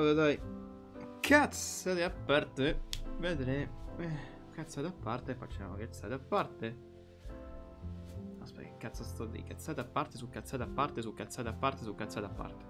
Vabbè dai. Cazzate a parte. Vedremo. Cazzate a parte. Facciamo cazzate a parte. Aspetta, che cazzo sto di cazzate a parte su cazzate a parte su cazzate a parte su cazzate a parte.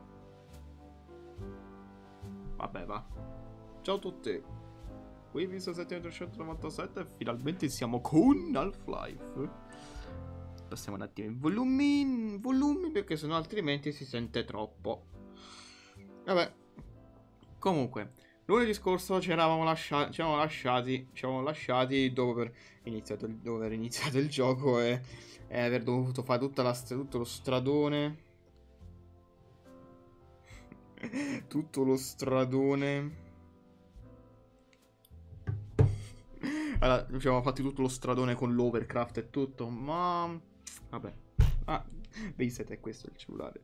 Vabbè va. Ciao a tutti. Qui visto 7397 e finalmente siamo con Half-Life. Passiamo un attimo in volumi perché sennò altrimenti si sente troppo. Vabbè. Comunque, lunedì scorso ci eravamo lasciati dopo aver iniziato il gioco e aver dovuto fare tutto lo stradone. Tutto lo stradone. Allora, ci avevamo fatti tutto lo stradone con l'Overcraft e tutto, ma... Vabbè. Ah, vedi se è questo il cellulare.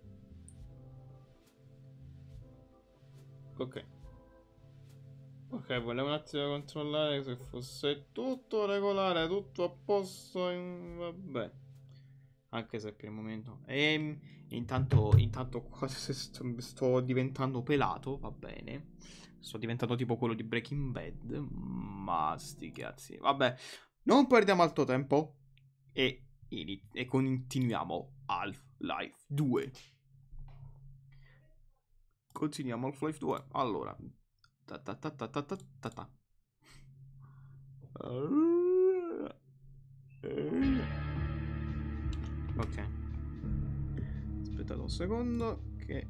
Ok. Ok, volevo un attimo controllare se fosse tutto regolare, tutto a posto. Vabbè. Anche se per il momento. Intanto qua sto diventando pelato, va bene. Sto diventando tipo quello di Breaking Bad. Ma sti cazzi. Vabbè, non perdiamo altro tempo. E continuiamo Half-Life 2. Continuiamo Half-Life 2. Allora. Ok. Aspettate un secondo. Che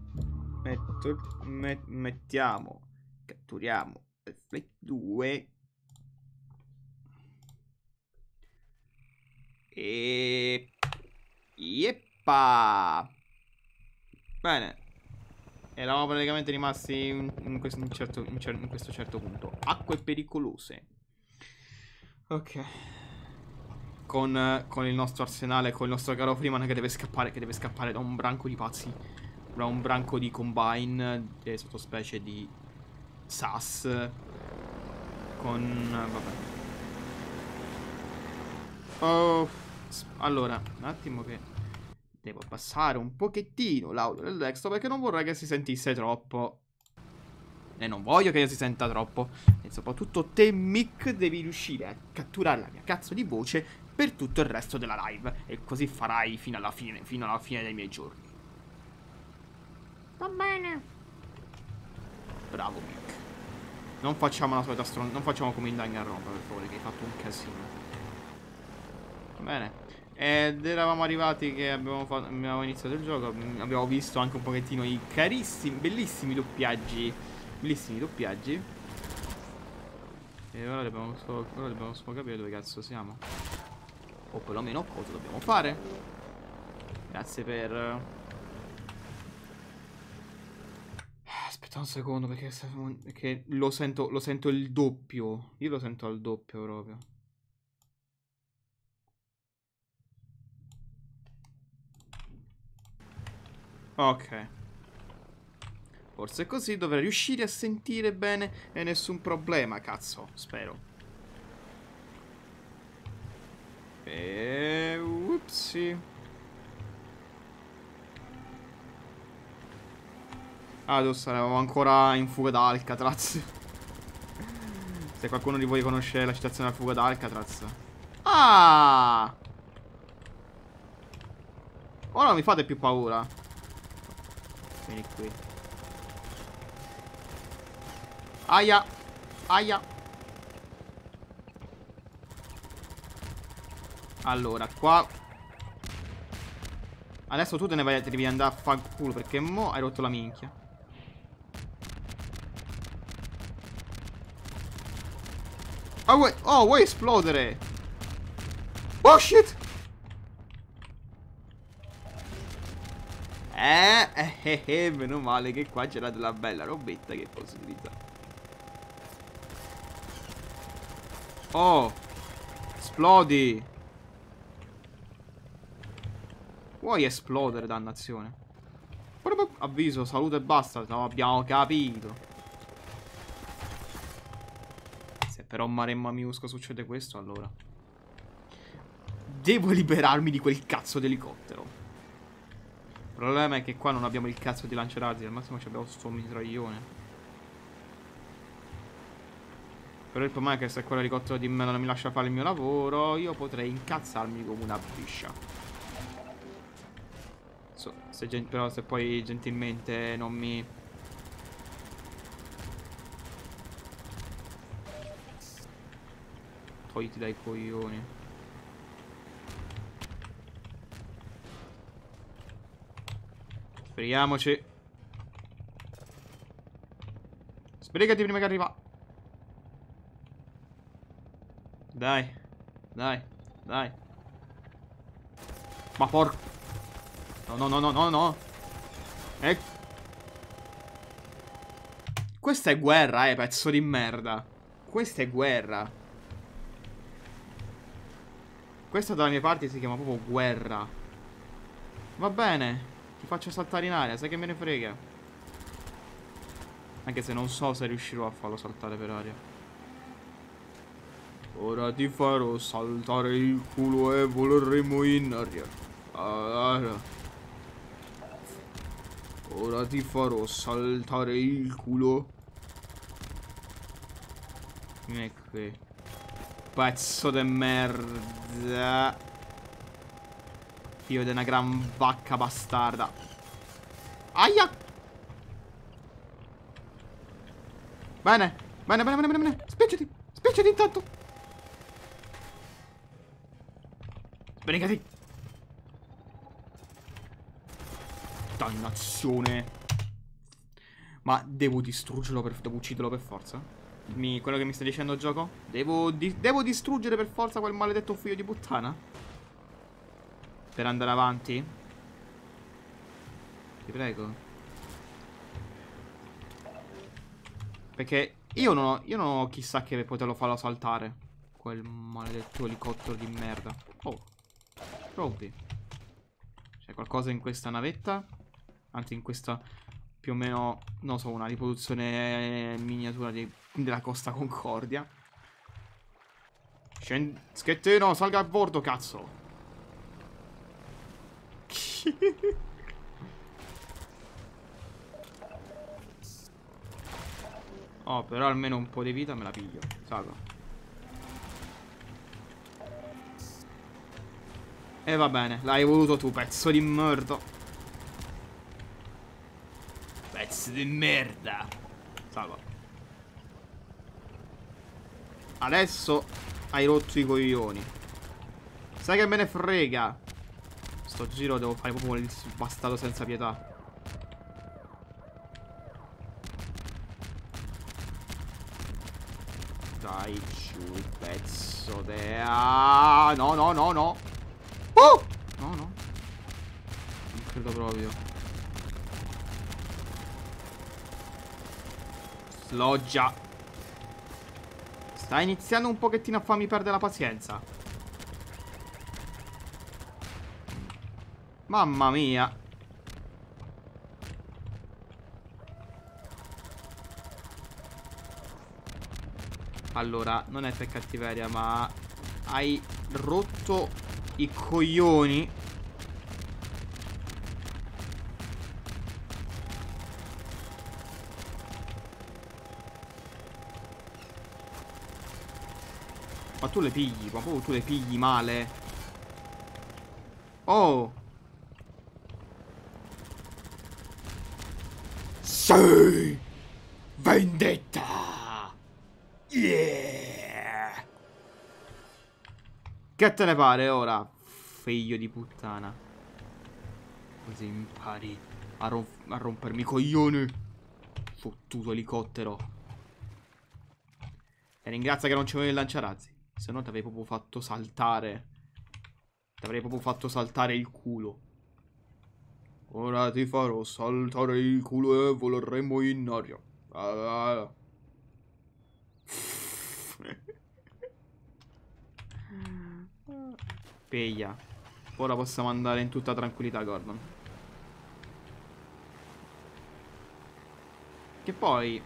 mettiamo. Catturiamo Half-Life 2. E... Yeppa! Bene. Eravamo praticamente rimasti in questo certo punto. Acque pericolose. Ok. Con il nostro arsenale, con il nostro caro Freeman che deve scappare da un branco di pazzi. Da un branco di combine, sottospecie di SAS. Vabbè. Oh, allora, un attimo che devo abbassare un pochettino l'audio del desktop perché non vorrei che si sentisse troppo. E non voglio che si senta troppo. E soprattutto te, Mick, devi riuscire a catturare la mia cazzo di voce per tutto il resto della live. E così farai fino alla fine dei miei giorni. Va bene. Bravo, Mick. Non facciamo la solita non facciamo come in Danganronpa, per favore, che hai fatto un casino. Va bene. Ed eravamo arrivati che abbiamo iniziato il gioco. Abbiamo visto anche un pochettino i carissimi, bellissimi doppiaggi. Bellissimi doppiaggi. E ora dobbiamo solo capire dove cazzo siamo. O perlomeno cosa dobbiamo fare. Grazie per... Aspetta un secondo perché lo sento il doppio. Io lo sento al doppio proprio. Ok. Forse così dovrei riuscire a sentire bene e nessun problema, cazzo, spero. Upsi. Ah, giusto, eravamo ancora in fuga da Alcatraz. Se qualcuno di voi conosce la citazione della fuga da Alcatraz. Ah! Ora non mi fate più paura. Vieni qui. Aia. Aia. Allora, qua. Adesso tu te devi andare a fanculo perché mo hai rotto la minchia. Oh, vuoi esplodere? Oh shit! Meno male che qua c'era della bella robetta che posso utilizzare. Oh! Esplodi! Vuoi esplodere, dannazione? Avviso, salute e basta, no, abbiamo capito. Se però Maremma Miusco succede questo, allora devo liberarmi di quel cazzo di elicottero. Il problema è che qua non abbiamo il cazzo di lanciarazzi. Al massimo abbiamo sto mitraglione. Però il problema è che se quell'elicottero di merda non mi lascia fare il mio lavoro, io potrei incazzarmi come una biscia. Però se poi gentilmente non mi... Togliti dai coglioni. Speriamoci. Sbrigati prima che arriva. Dai. Dai. Dai. Ma porco. No, no, no, no, no, no. Questa è guerra, pezzo di merda. Questa è guerra. Questa dalle mie parti si chiama proprio guerra. Va bene. Ti faccio saltare in aria, sai che me ne frega. Anche se non so se riuscirò a farlo saltare per aria. Ora ti farò saltare il culo e voleremo in aria. Ora ti farò saltare il culo. Vieni qui. Pezzo de merda. Figlio di una gran vacca bastarda. Aia. Bene. Bene, bene, bene, bene. Spingiti. Spingiti intanto. Sbrigati. Dannazione. Ma devo distruggerlo devo ucciderlo per forza? Quello che mi sta dicendo il gioco? Devo distruggere per forza quel maledetto figlio di puttana? Per andare avanti? Ti prego. Perché io non ho chissà che per poterlo farlo saltare. Quel maledetto elicottero di merda. Oh. Robby. C'è qualcosa in questa navetta? Anzi, in questa più o meno, non so, una riproduzione miniatura della Costa Concordia. Schettino, salga a bordo, cazzo. Oh, però almeno un po' di vita me la piglio. Salva. E va bene, l'hai voluto tu, pezzo di merda. Pezzo di merda. Salva. Adesso hai rotto i coglioni. Sai che me ne frega. Sto giro devo fare proprio il bastardo senza pietà. Dai giù, pezzo de... Ah, no, no, no, no. No, no. Non credo proprio. Sloggia. Sta iniziando un pochettino a farmi perdere la pazienza. Mamma mia. Allora, non è per cattiveria, ma hai rotto i coglioni. Ma tu le pigli, ma proprio tu le pigli male. Oh. Sì. Vendetta. Yeah. Che te ne pare ora, figlio di puttana? Così impari a rompermi i coglioni. Fottuto elicottero. E ringrazia che non c'avevo il lanciarazzi. Se no ti avrei proprio fatto saltare. Ti avrei proprio fatto saltare il culo. Ora ti farò saltare il culo e voleremo in aria. Peglia. Ora possiamo andare in tutta tranquillità, Gordon. Che poi...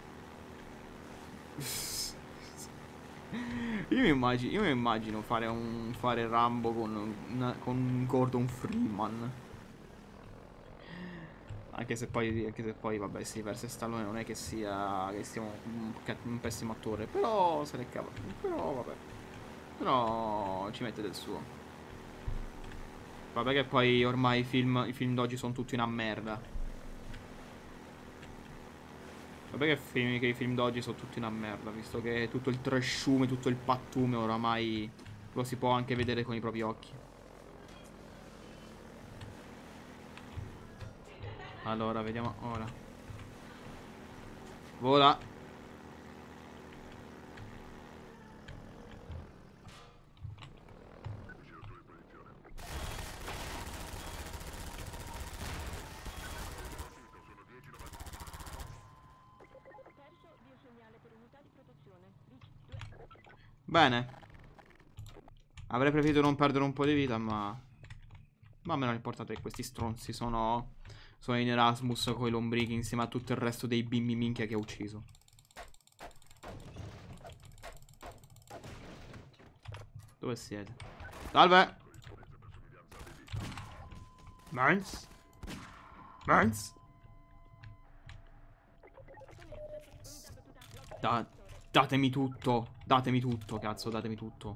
Io mi immagino fare Rambo con Gordon Freeman. Anche se poi vabbè, Sylvester Stallone non è che sia un pessimo attore, però se ne cava. Però vabbè. Però ci mette del suo. Vabbè che poi ormai i film d'oggi sono tutti una merda. Vabbè che i film d'oggi sono tutti una merda, visto che tutto il trashume, tutto il pattume oramai lo si può anche vedere con i propri occhi. Allora, vediamo ora. Vola. Bene. Avrei preferito non perdere un po' di vita, ma... Ma a me non importa che questi stronzi sono in Erasmus con i lombrichi insieme a tutto il resto dei bimbi minchia che ha ucciso. Dove siete? Salve! Mans? Mans? Datemi tutto. Datemi tutto, cazzo, datemi tutto.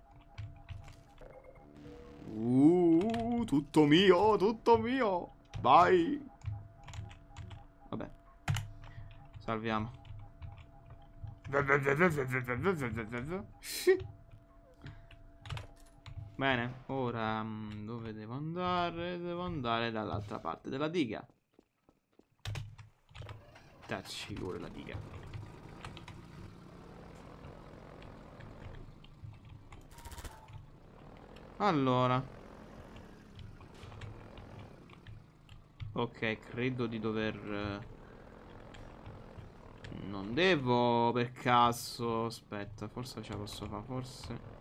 Tutto mio, tutto mio. Vai. Vabbè. Salviamo. Bene, ora dove devo andare? Devo andare dall'altra parte della diga. Ci vuole la diga. Allora. Ok, credo di dover... Non devo per caso... Aspetta, forse ce la posso fare, forse...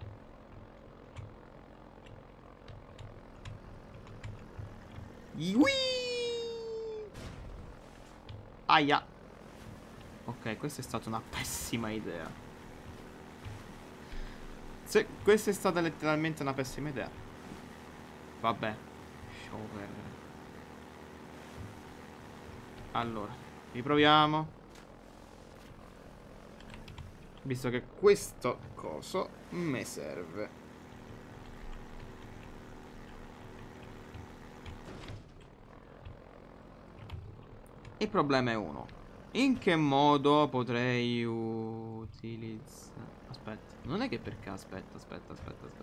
Iui! Aia. Ok, questa è stata una pessima idea. Questa è stata letteralmente una pessima idea. Vabbè. Shower. Allora, riproviamo. Visto che questo coso mi serve. Il problema è uno. In che modo potrei utilizzare... Aspetta, non è che per caso... Aspetta.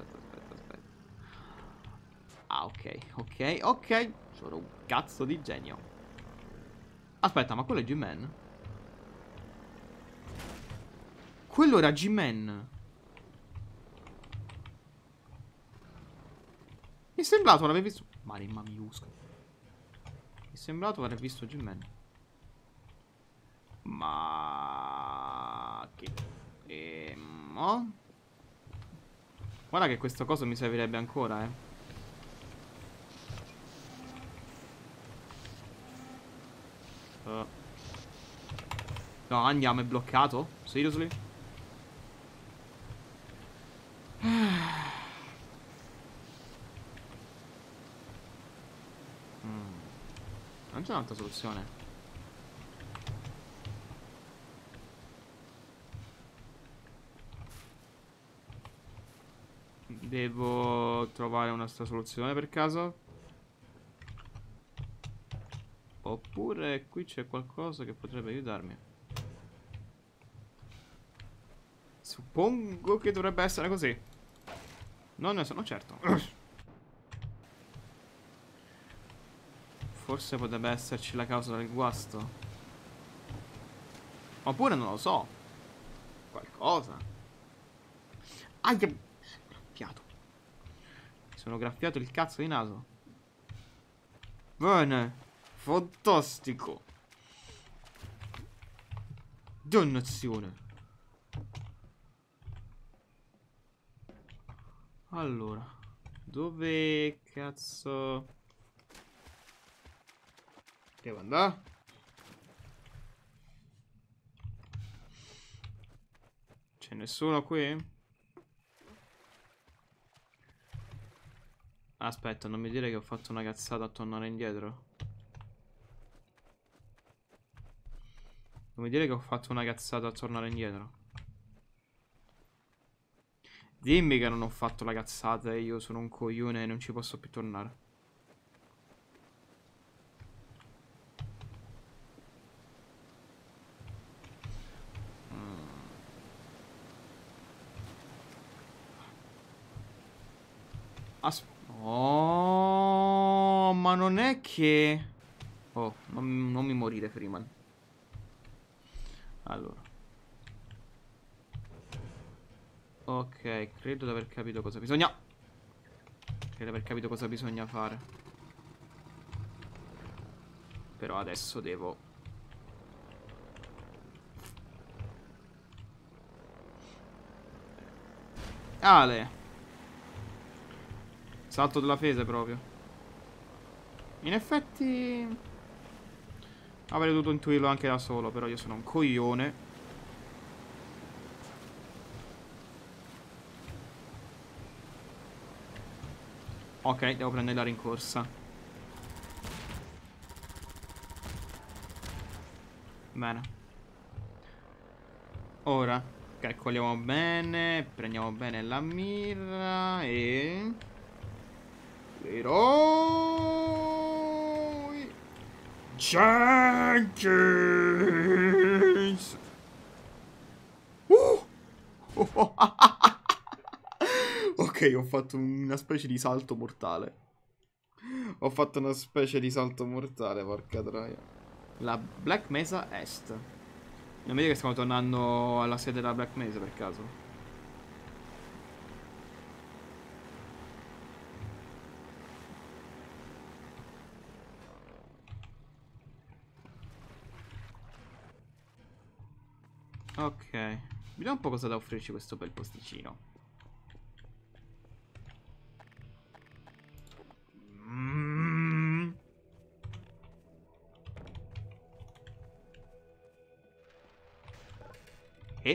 Ah, ok. Sono un cazzo di genio. Aspetta, ma quello è G-Man? Quello era G-Man. Mi è sembrato l'avevi visto... Marimma miusca. Mi è sembrato aver visto G-Man. Ma... Che... Mo? Guarda che questo coso mi servirebbe ancora, No, andiamo, è bloccato? Seriously? Non c'è un'altra soluzione. Devo trovare un'altra soluzione per caso? Oppure qui c'è qualcosa che potrebbe aiutarmi. Suppongo che dovrebbe essere così. Non ne sono certo. Forse potrebbe esserci la causa del guasto. Oppure non lo so. Qualcosa. Aia. Graffiato. Mi sono graffiato il cazzo di naso. Bene. Fantastico. Dannazione. Allora. Dove cazzo devo andare? C'è nessuno qui? Aspetta, non mi dire che ho fatto una cazzata a tornare indietro. mi dire che ho fatto una cazzata a tornare indietro. Dimmi che non ho fatto la cazzata e io sono un coglione e non ci posso più tornare. Oh, ma non è che... Oh, non mi morire, Freeman. Allora. Ok, credo di aver capito cosa bisogna... Credo di aver capito cosa bisogna fare. Però adesso devo... Ale! Salto della fese proprio. In effetti... Avrei dovuto intuirlo anche da solo, però io sono un coglione. Ok, devo prendere la rincorsa. Bene. Ora, calcoliamo bene, prendiamo bene la mira e... Leroy Jenkins! Ok, ho fatto una specie di salto mortale. Ho fatto una specie di salto mortale, porca troia. La Black Mesa Est. Non mi dire che stiamo tornando alla sede della Black Mesa per caso. Ok. Vediamo un po' cosa da offrirci questo bel posticino. Mm. E?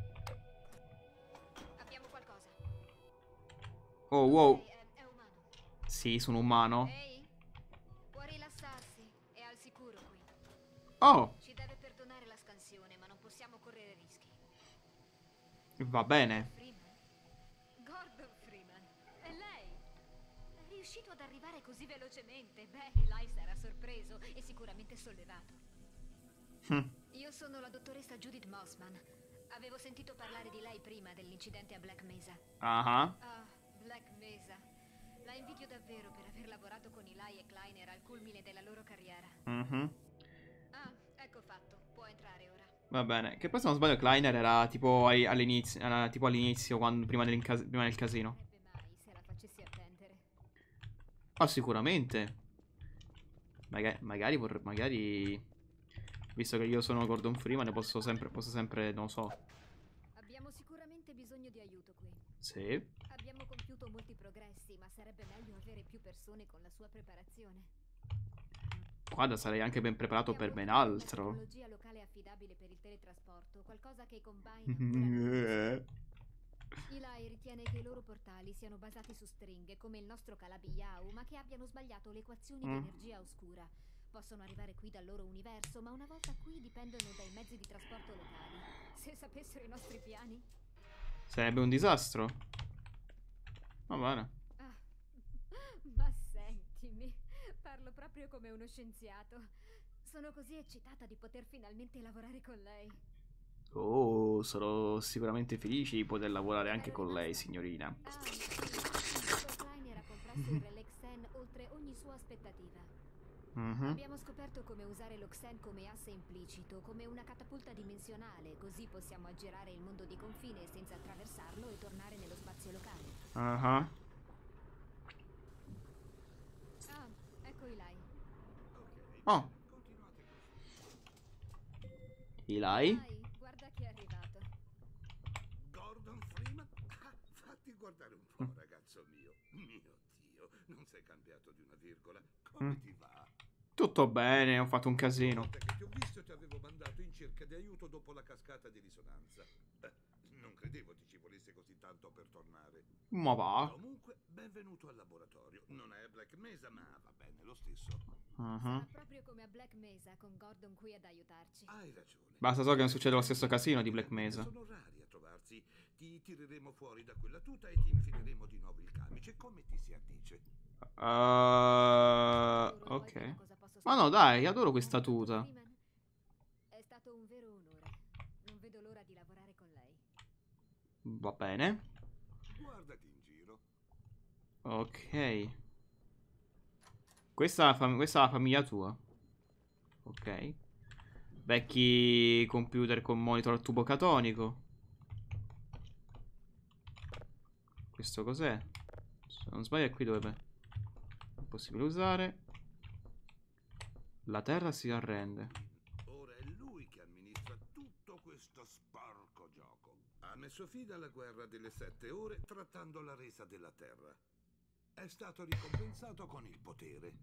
Abbiamo qualcosa. Oh, wow. È umano. Sì, sono umano. Ehi, può rilassarsi. È al sicuro qui. Oh, Ci deve perdonare la scansione, ma non possiamo correre rischi. va bene. Freeman? Gordon Freeman. È lei? È riuscito ad arrivare così velocemente. Beh, Eli sarà sorpreso e sicuramente sollevato. Io sono la dottoressa Judith Mossman. Avevo sentito parlare di lei prima dell'incidente a Black Mesa. Ah, Ah, Black Mesa. La invidio davvero per aver lavorato con Eli e Kleiner al culmine della loro carriera. Ah, ecco fatto. Può entrare ora. Va bene. Che poi se non sbaglio Kleiner era tipo all'inizio, tipo all'inizio, prima del casino. Non mai se la facessi attendere. Ah, sicuramente. Magari, visto che io sono Gordon Freeman, posso sempre, non so. Abbiamo sicuramente bisogno di aiuto qui. Sì. Abbiamo compiuto molti progressi, ma sarebbe meglio avere più persone con la sua preparazione. Guarda, sarei anche ben preparato per ben Abbiamo trovato una altro. tecnologia locale affidabile per il teletrasporto, qualcosa che i Combine ancora non conoscono. Eli ritiene che i loro portali siano basati su stringhe, come il nostro Calabi-Yau, ma che abbiano sbagliato le equazioni di energia oscura. Possono arrivare qui dal loro universo, ma una volta qui dipendono dai mezzi di trasporto locali. Se sapessero i nostri piani... Sarebbe un disastro. Va bene. Ah, ma sentimi, parlo proprio come uno scienziato. Sono così eccitata di poter finalmente lavorare con lei. Oh, sarò sicuramente felice di poter lavorare anche con lei, signorina. Ah, il dottor Kleiner ha compresso il relè Xen oltre ogni sua aspettativa. Abbiamo scoperto come usare lo Xen come asse implicito, come una catapulta dimensionale, così possiamo aggirare il mondo di confine senza attraversarlo e tornare nello spazio locale. Ah, ecco Eli. Oh, Eli? Eli, guarda chi è arrivato. Gordon Freeman? Ah, fatti guardare un po', ragazzo mio. Mio Dio, non sei cambiato di una virgola. Come ti va? Tutto bene, ho fatto un casino. L'ultima volta che ti ho visto ti avevo mandato in cerca di aiuto dopo la cascata di risonanza. Non credevo ti ci volesse così tanto per tornare. Ma va. Comunque, benvenuto al laboratorio. Non è Black Mesa, ma va bene lo stesso. Sarà proprio come a Black Mesa, con Gordon qui ad aiutarci. Hai ragione. Basta so che non succede lo stesso casino di Black Mesa. Sono rari a trovarsi. Ti tireremo fuori da quella tuta e ti infileremo di nuovo il camice, come ti si addice. Ok. Ma no, dai, adoro questa tuta. È stato un vero onore. Non vedo l'ora di lavorare con lei. Va bene. Guardati in giro. Ok. Questa è la famiglia tua. Ok. Vecchi computer con monitor a tubo catonico. Questo cos'è? Se non sbaglio è qui dove è possibile usare. La terra si arrende. Ora è lui che amministra tutto questo sporco gioco. Ha messo fine alla guerra delle 7 ore trattando la resa della terra. È stato ricompensato con il potere.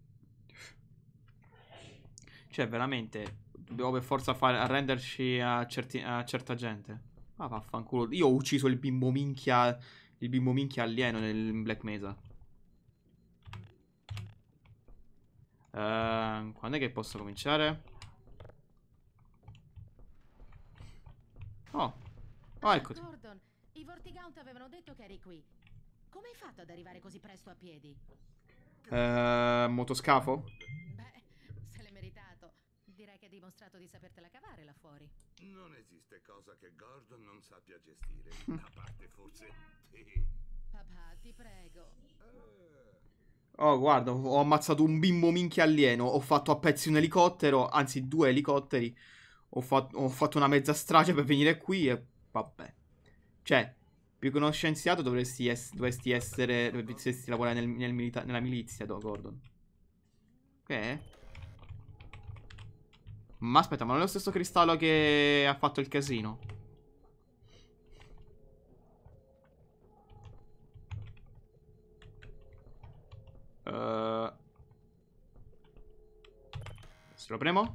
Cioè, veramente, dobbiamo per forza arrenderci a certa gente. Ah, vaffanculo. Io ho ucciso il bimbo minchia alieno nel Black Mesa. Quando è che posso cominciare? Oh. Oh, eccoti. Gordon, i Vortigaunt avevano detto che eri qui. Come hai fatto ad arrivare così presto a piedi? Motoscafo? Beh, se l'hai meritato. Direi che hai dimostrato di sapertela cavare là fuori. Non esiste cosa che Gordon non sappia gestire, a parte forse te. Papà, ti prego. Oh, guarda, ho ammazzato un bimbo minchia alieno. Ho fatto a pezzi un elicottero, anzi 2 elicotteri. Ho fatto una mezza strage per venire qui e vabbè. Cioè, più che uno scienziato dovresti lavorare nella milizia, Gordon. Che? Ma aspetta, ma non è lo stesso cristallo che ha fatto il casino? Se lo premo?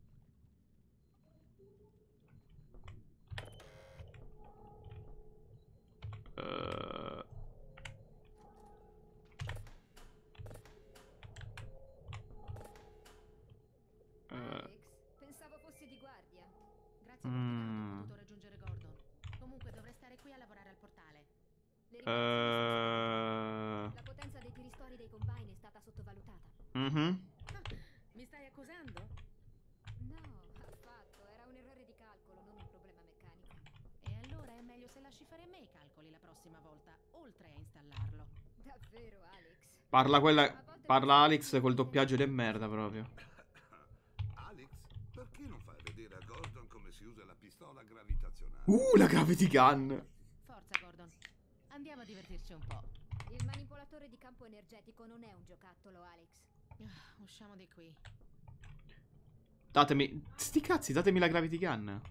Alex, pensavo fossi di guardia. Grazie a Vortigaunt ho potuto raggiungere Gordon. Comunque dovrei stare qui a lavorare al portale. Le rivelazioni sono... La potenza dei tiristori dei combine è stata sottovalutata. Mi stai accusando? No, affatto. Era un errore di calcolo, non un problema meccanico. E allora è meglio se lasci fare a me i calcoli la prossima volta, oltre a installarlo. Davvero, Alex? Parla Alex col doppiaggio de merda proprio. Alex, perché non fai vedere a Gordon come si usa la pistola gravitazionale? La gravity gun. Forza, Gordon. Andiamo a divertirci un po'. Il manipolatore di campo energetico non è un giocattolo, Alex. Usciamo di qui. Datemi... Sti cazzi, datemi la gravity gun.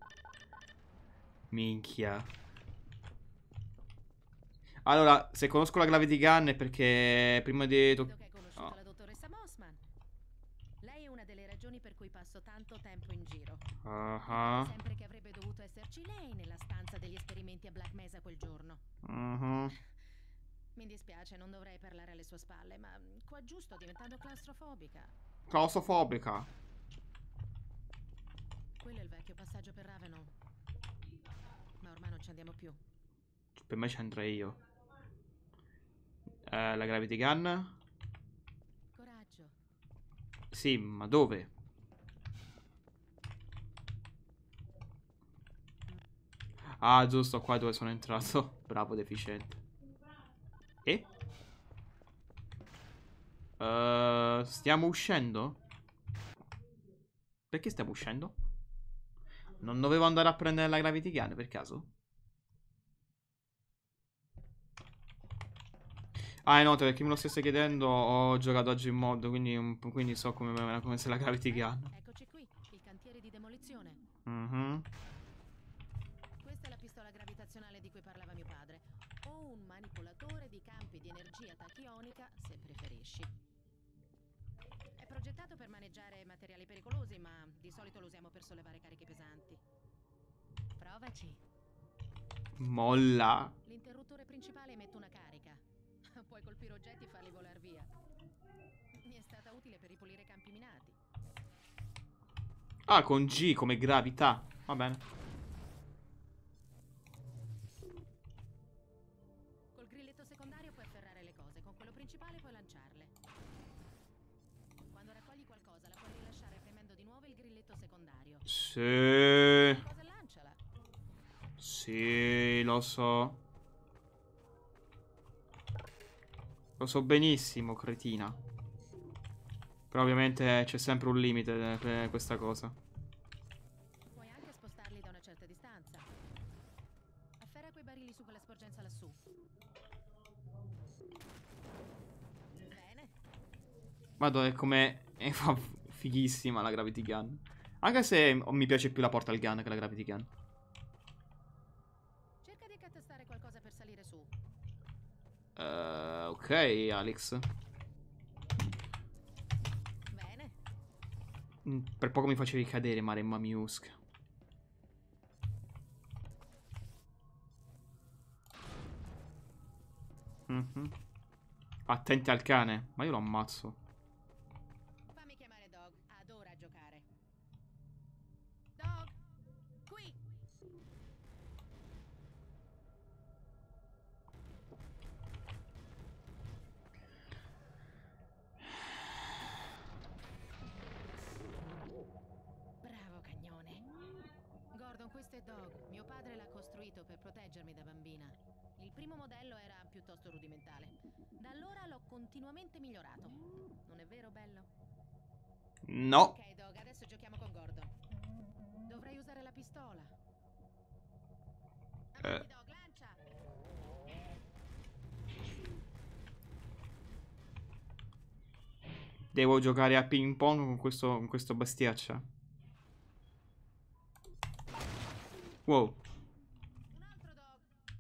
Minchia. Allora, se conosco la gravity gun è perché prima di... Vedo che hai conosciuto la dottoressa Mossman. Lei è una delle ragioni per cui passo tanto tempo in giro. Sempre che avrebbe dovuto esserci lei nella stanza degli esperimenti a Black Mesa quel giorno. Mi dispiace, non dovrei parlare alle sue spalle, ma qua giù sto diventando claustrofobica. Claustrofobica. Quello è il vecchio passaggio per Ravenel. Ma ormai non ci andiamo più. Per me ci andrei io. La gravity gun? Coraggio. Sì, ma dove? Ah, giusto, qua dove sono entrato. Bravo, deficiente. E? Stiamo uscendo? Perché stiamo uscendo? Non dovevo andare a prendere la gravity gun per caso? Ah, no, perché me lo stesse chiedendo, ho giocato oggi in mod, quindi so come se la gravity gun. Eccoci qui, il cantiere di demolizione. Questa è la pistola gravitazionale di cui parlava mio padre. O un manipolatore di campi di energia tachionica, se preferisci. È progettato per maneggiare materiali pericolosi, ma di solito lo usiamo per sollevare cariche pesanti. Provaci. Molla. L'interruttore principale emette una carica. Puoi colpire oggetti e farli volare via. Mi è stata utile per ripulire i campi minati. Ah, con G come gravità. Va bene. Col grilletto secondario puoi afferrare le cose, con quello principale puoi lanciarle. Quando raccogli qualcosa la puoi rilasciare premendo di nuovo il grilletto secondario. Sì. Cosa lanciala? Sì, lo so. Lo so benissimo, cretina. Però ovviamente c'è sempre un limite per questa cosa. Puoi anche spostarli da una certa distanza. Afferra quei barili su quella sporgenza lassù. Bene. Vado, è come... È fighissima la Gravity Gun. Anche se mi piace più la Portal Gun che la Gravity Gun. Cerca di accatastare qualcosa per salire su. Ok, Alex. Bene. Per poco mi facevi cadere, Maremma Miusk. Attenti al cane. Ma io lo ammazzo. Fammi chiamare Dog. Adora giocare. Dog, qui. Bravo cagnone. Gordon, questo è Dog. Mio padre l'ha costruito per proteggermi da bambina. Il primo modello era piuttosto rudimentale. Da allora l'ho continuamente migliorato. Non è vero, bello? No. Ok, Dog, adesso giochiamo con Gordon. Dovrei usare la pistola. Avanti, Dog, lancia! Devo giocare a ping pong con questo bestiaccia. Wow. Un altro Dog.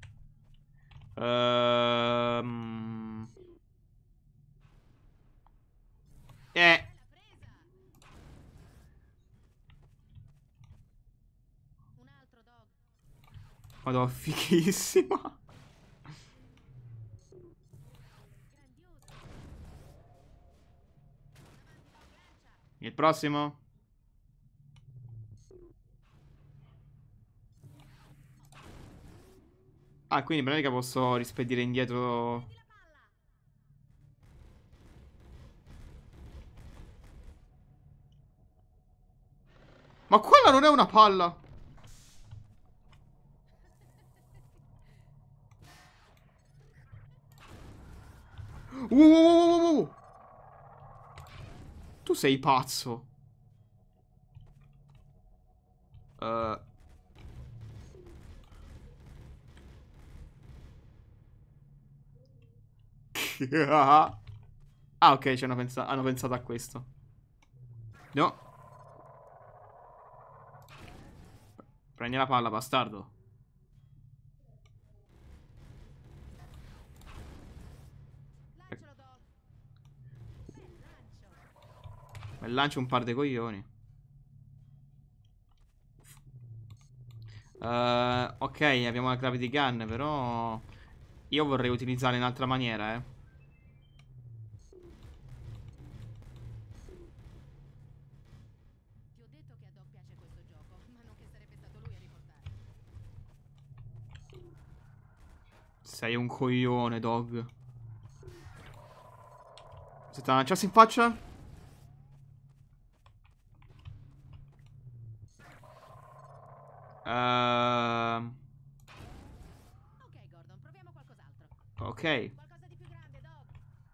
Eh. L'ha presa! Un altro Dog. Madonna, fighissima. Grandioso. Avanti, Dog, lancia! Il prossimo? Ah, quindi in pratica posso rispedire indietro. Prendi la palla! Ma quella non è una palla. Wow. Tu sei pazzo. Ah, ok, hanno pensato a questo. No. Prendi la palla, bastardo. Lancialo, Dog! Bel lancio! Me lancio un par di coglioni. Ok, abbiamo la Gravity Gun, però io vorrei utilizzarla in altra maniera, Ti ho detto che a Dog piace questo gioco, ma non che sarebbe stato lui a riportarlo. Sei un coglione, Dog. Se te la lanciassi in faccia? Ok, Gordon, proviamo qualcos'altro. Ok. Qualcosa di più grande, Dog!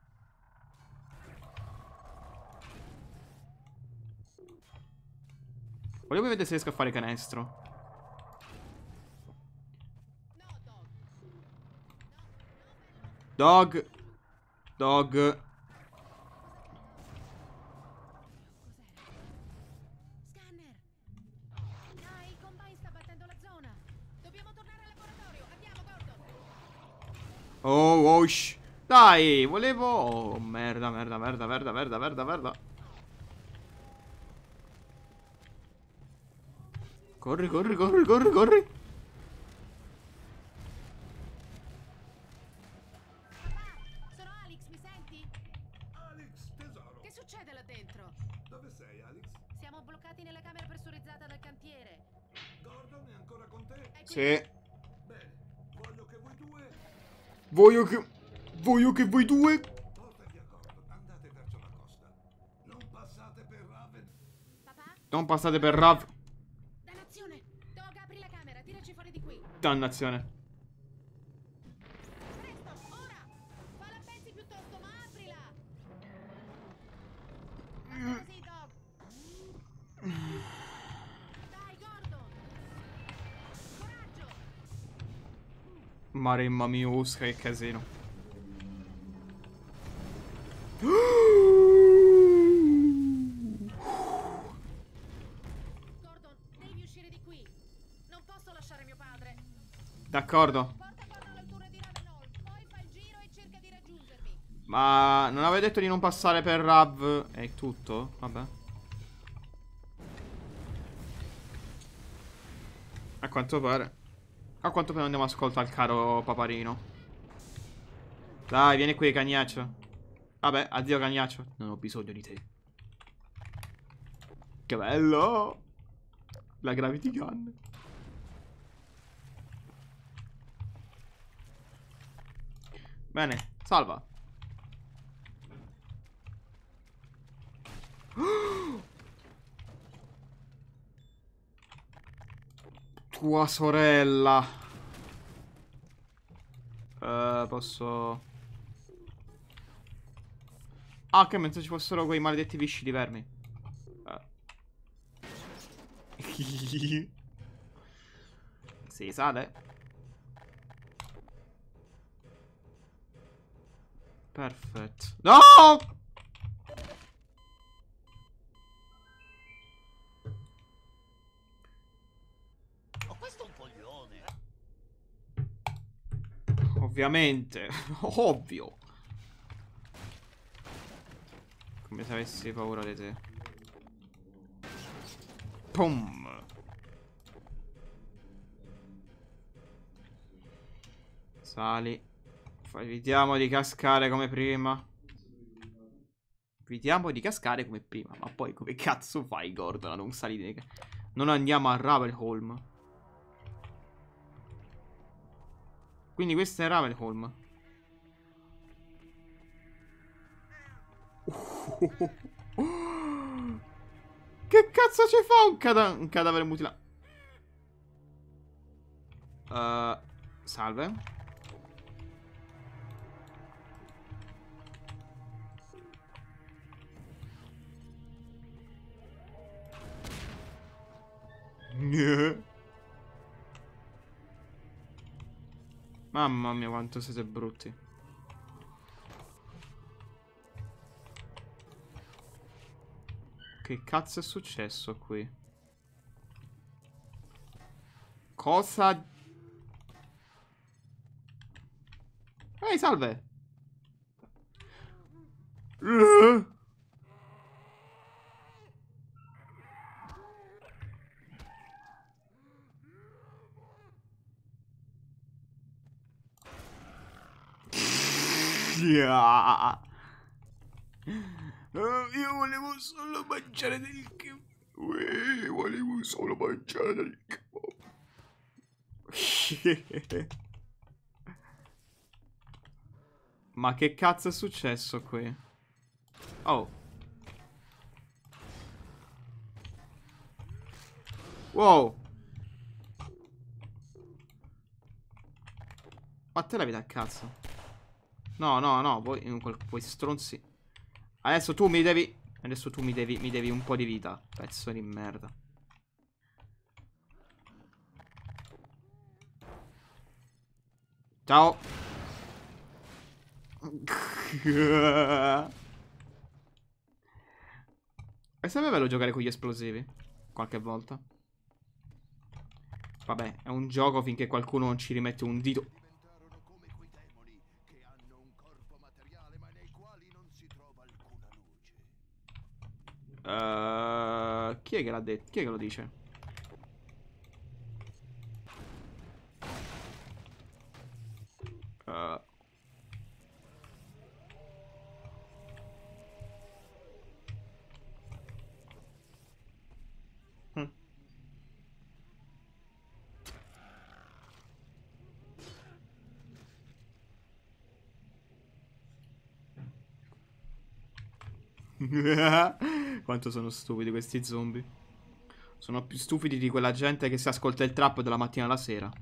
Volevo vedere se riesco a fare canestro. No, Dog! Dog. Dog. Cos'era? Scanner! Dai, il combine sta battendo la zona! Dobbiamo tornare al laboratorio! Andiamo, Gordon! Oh, shh. Dai, volevo... Oh, merda. Corri. Che succede là dentro? Dove sei, Alex? Siamo bloccati nella camera pressurizzata del cantiere. Gordon è ancora con te? È qui. Sì. Bene, voglio che voi due... Voglio che voi due... Porta via Gordon, andate verso la costa. Non passate per Raven. Papà? Non passate per Rav. Dannazione! Dog, apri la camera, tiraci fuori di qui. Dannazione. Presto, ora! Falla a pezzi piuttosto, ma aprila! Basta così, Dog. Dai, Gordon! Coraggio! Maremma miusca, che casino. Gordon, devi uscire di qui. Non posso lasciare mio padre. D'accordo. Porta Gordon all'altura di Ravenholm, poi fa il giro e cerca di raggiungermi. Ma non avete detto di non passare per Rav? È tutto? Vabbè. A quanto pare. A quanto pare andiamo ascolta al caro paparino. Dai, vieni qui, cagnaccio. Vabbè, addio cagnaccio. Non ho bisogno di te. Che bello. La Gravity Gun. Bene, salva. Tua sorella. Posso... Ah, che mentre ci fossero quei maledetti visci di vermi. Si sale. Perfetto. No! Oh, questo è un coglione. Ovviamente. Ovvio. Come se avessi paura di te. Pum. Sali. Evitiamo di cascare come prima. Evitiamo di cascare come prima. Ma poi come cazzo fai, Gordon, a non salire? Non andiamo a Ravenholm. Quindi questo è Ravenholm. Che cazzo ci fa un cadavere mutilato? Salve. Mamma mia, quanto siete brutti. Che cazzo è successo qui? Cosa? Ehi, salve. Io volevo solo mangiare del kebab. Volevo solo mangiare del kebab. Ma che cazzo è successo qui? Oh. Wow. Ma te la vedi a cazzo? No, no, no, voi stronzi. Adesso tu mi devi... Adesso tu mi devi un po' di vita. Pezzo di merda. Ciao. È sempre bello giocare con gli esplosivi. Qualche volta. Vabbè, è un gioco finché qualcuno non ci rimette un dito. Diventarono come quei demoni che hanno un corpo materiale ma nei quali non si trova alcuna luce. Chi è che l'ha detto? Chi è che lo dice? Quanto sono stupidi questi zombie. Sono più stupidi di quella gente che si ascolta il trap dalla mattina alla sera.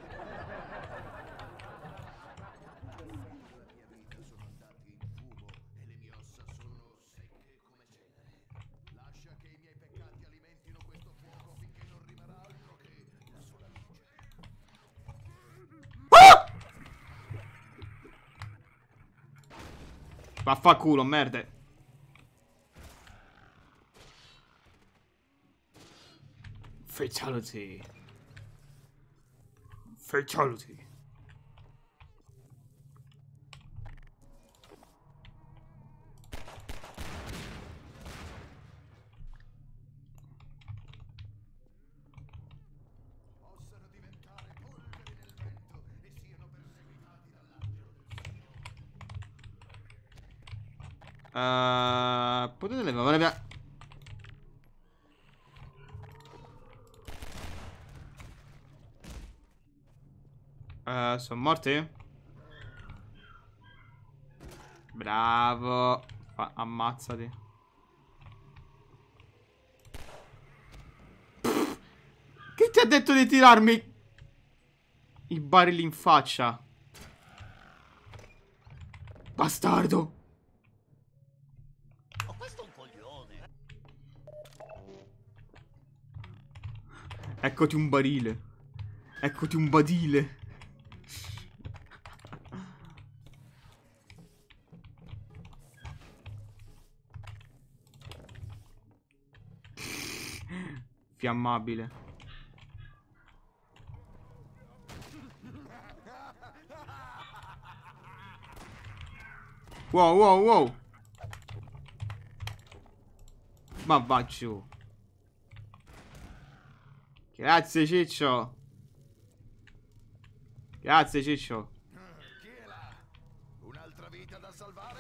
Vaffanculo, merde. Fatality. Fatality. Potete levare via. Sono morti? Bravo. Ammazzati. Chi ti ha detto di tirarmi i barili in faccia? Bastardo. Oh, questo è un coglione. Eccoti un barile. Eccoti un badile. Fiammabile. Wow, wow, wow. Ma va giù. Grazie Ciccio. Grazie Ciccio. Chi è là? Un'altra vita da salvare?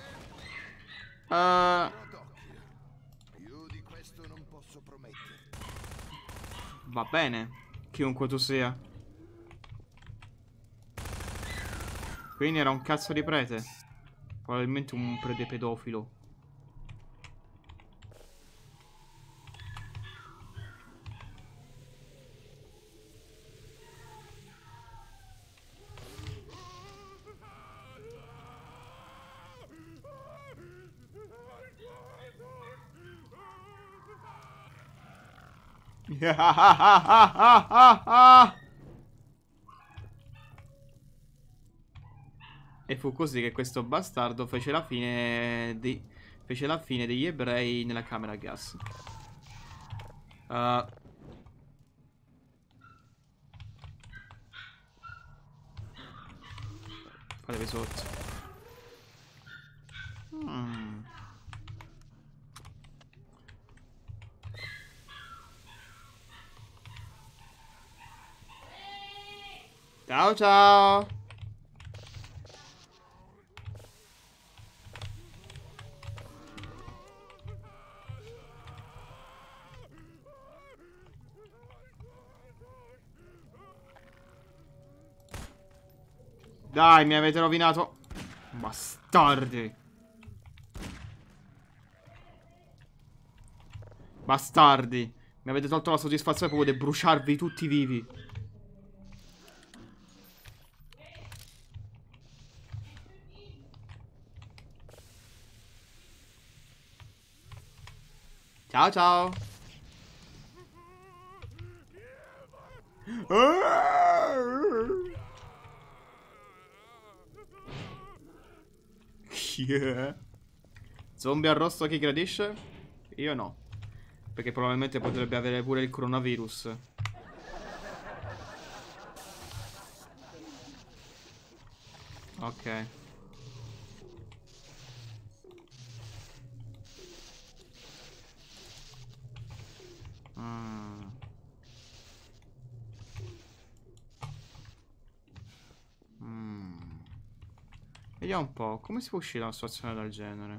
Più di questo non posso promettere. Va bene. Chiunque tu sia. Quindi era un cazzo di prete. Probabilmente un prete pedofilo. E fu così che questo bastardo fece la fine degli ebrei nella camera a gas. Fatevi sotto. Ciao ciao. Dai, mi avete rovinato. Bastardi. Bastardi. Mi avete tolto la soddisfazione proprio di bruciarvi tutti vivi. Ciao ciao. Yeah. Zombie arrosto chi gradisce? Io no. Perché probabilmente potrebbe avere pure il coronavirus. Ok. Vediamo un po'. Come si può uscire da una situazione del genere?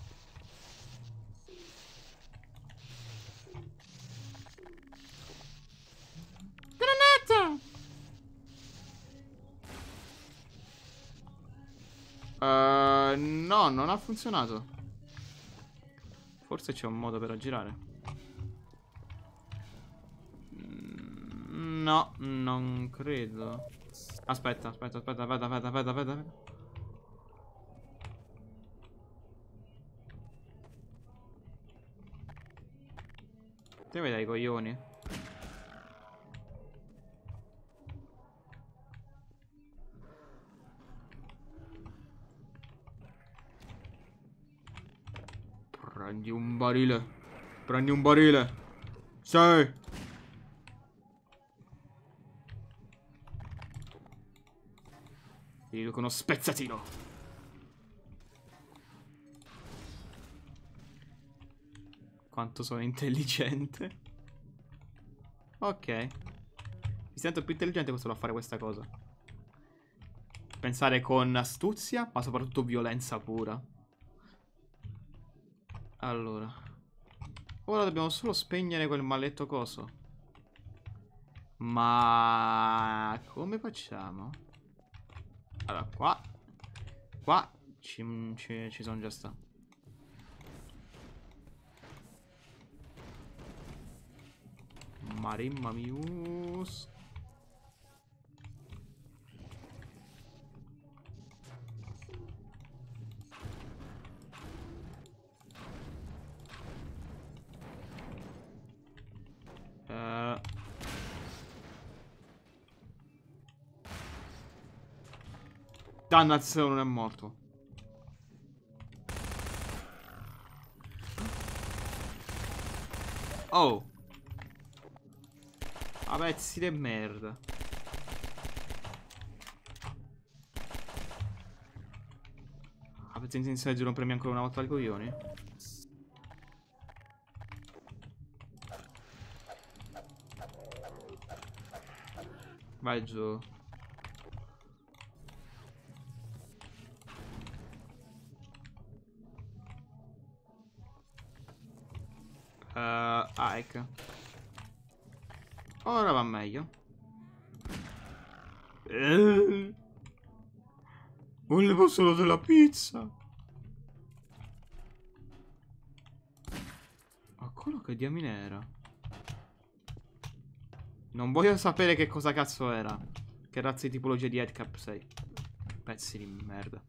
Granata! No, non ha funzionato. Forse c'è un modo per aggirare. No, non credo. Aspetta. Te vedi i coglioni? Prendi un barile. Prendi un barile. Sì. Ti dico uno spezzatino. Quanto sono intelligente. Ok. Mi sento più intelligente questo a fare questa cosa. Pensare con astuzia, ma soprattutto violenza pura. Allora. Ora dobbiamo solo spegnere quel maledetto coso. Ma come facciamo? Allora, qua ci sono già sta. Marimma mius. Dannazione, non è morto. Oh. A pezzi di merda. A pezzi in senso di rompermi ancora una volta i coglioni. Vai giù. Ecco. Ora va meglio. Volevo solo della pizza. Ma quello che diamine era? Non voglio sapere che cosa cazzo era. Che razza di tipologia di headcap sei. Pezzi di merda.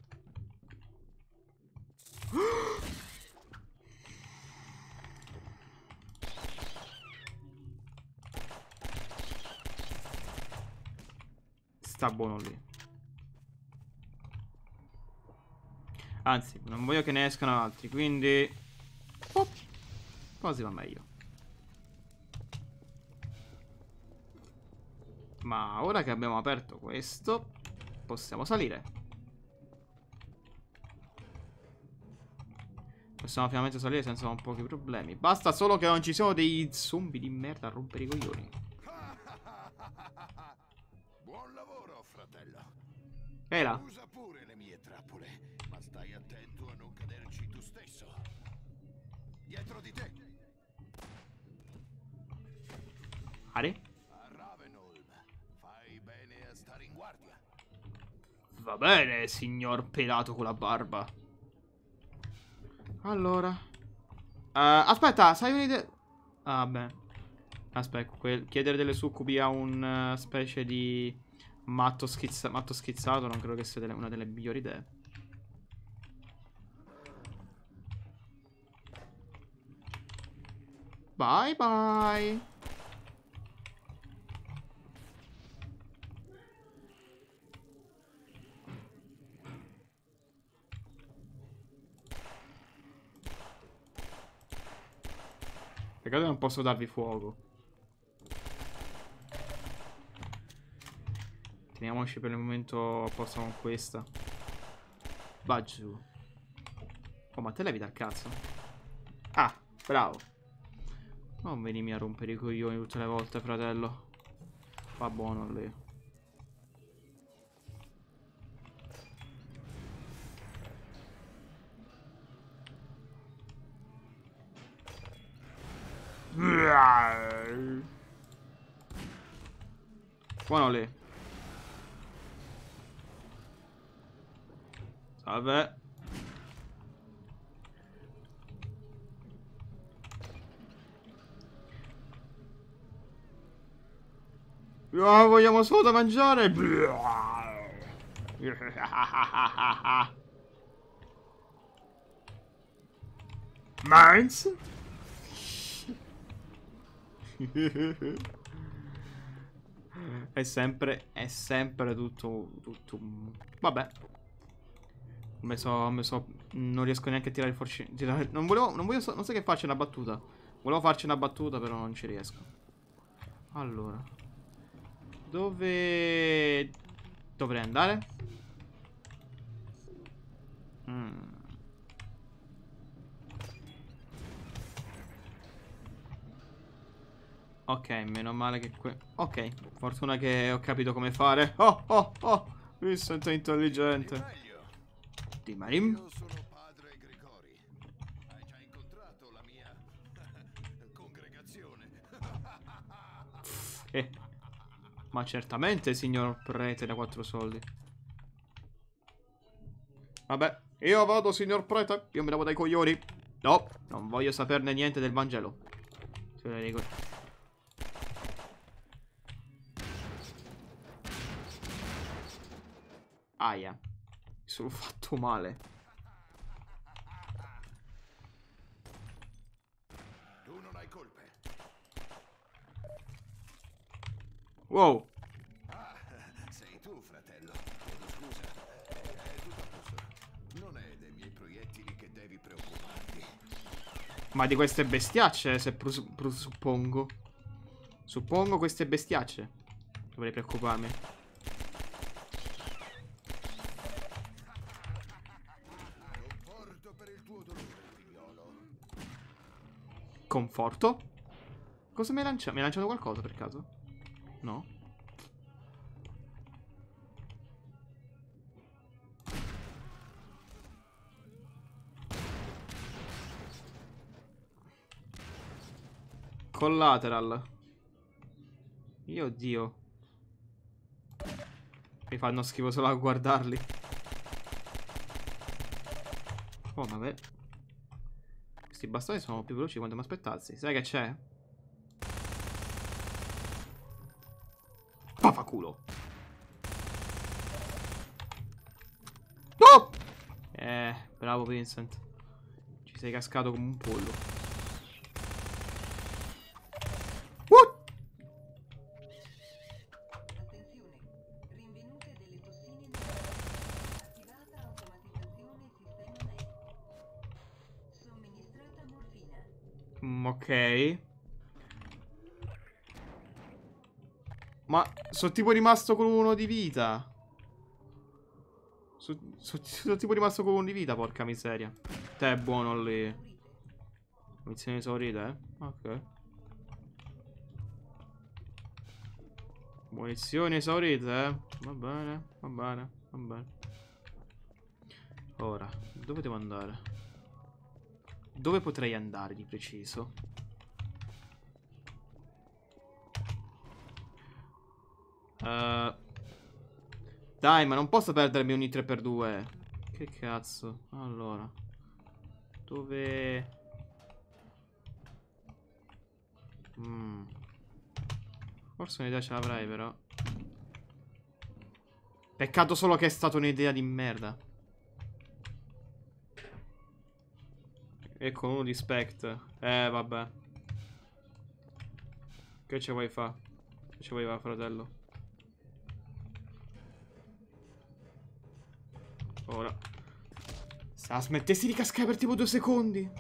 Sta buono lì. Anzi, non voglio che ne escano altri, quindi così va meglio. Ma ora che abbiamo aperto questo, possiamo salire. Possiamo finalmente salire senza un pochi problemi. Basta solo che non ci siano dei zombie di merda a rompere i coglioni. Buon lavoro, fratello. Era. Usa pure le mie trappole, ma stai attento a non caderci tu stesso. Dietro di te. Ari? A Ravenholm. Fai bene a stare in guardia. Va bene, signor pelato con la barba. Allora. Aspetta, sai un'idea? Ah, beh. Aspetta, chiedere delle succubi a un specie di matto schizzato non credo che sia una delle migliori idee. Bye bye. Peccato che non posso darvi fuoco. Teniamoci per il momento a posto con questa. Va giù. Oh, ma te levi dal cazzo. Ah, bravo. Non venimi a rompere i coglioni tutte le volte, fratello. Va buono lì. Buono lì. Vabbè. Oh, vogliamo solo da mangiare. Mines. È sempre tutto. Vabbè. Non riesco neanche a tirare il forcino. Non so che farci una battuta. Volevo farci una battuta, però non ci riesco. Allora. Dove dovrei andare? Ok, meno male che ok, fortuna che ho capito come fare. Oh, Vincent è intelligente. Di Marim? Io sono padre Grigori. Hai già incontrato la mia congregazione? Ma certamente, signor prete da 4 soldi. Vabbè, io vado, signor prete. Io mi lavo dai coglioni. No, non voglio saperne niente del Vangelo. Se lo dico. Aia. Mi sono fatto male. Tu non hai colpe. Wow. Ah, sei tu, fratello. Chiedo scusa. È tutto a posto. Non è dei miei proiettili che devi preoccuparti. Ma di queste bestiacce, se suppongo. Suppongo queste bestiacce. Dovrei preoccuparmi. Conforto? Cosa mi hai lanciato? Mi hai lanciato qualcosa per caso? No? Collateral. Io Dio. Mi fanno schifo solo a guardarli. Oh, vabbè. Questi bastoni sono più veloci di quanto mi aspettassi. Sai che c'è? Vaffanculo. No! Bravo Vincent. Ci sei cascato come un pollo. Ok. Ma sono tipo rimasto con uno di vita. Sono tipo rimasto con uno di vita, porca miseria. Te è buono lì. Munizioni esaurite, Ok. Munizioni esaurite, Va bene, va bene, va bene. Ora, dove devo andare? Dove potrei andare di preciso? Dai, ma non posso perdermi ogni 3x2. Che cazzo? Allora. Dove... Forse un'idea ce l'avrai, però. Peccato solo che è stata un'idea di merda. Ecco, uno di Spect. Vabbè. Che ci vuoi fa? Che ci vuoi fa, fratello? Ora. Se la smettessi di cascare per tipo 2 secondi.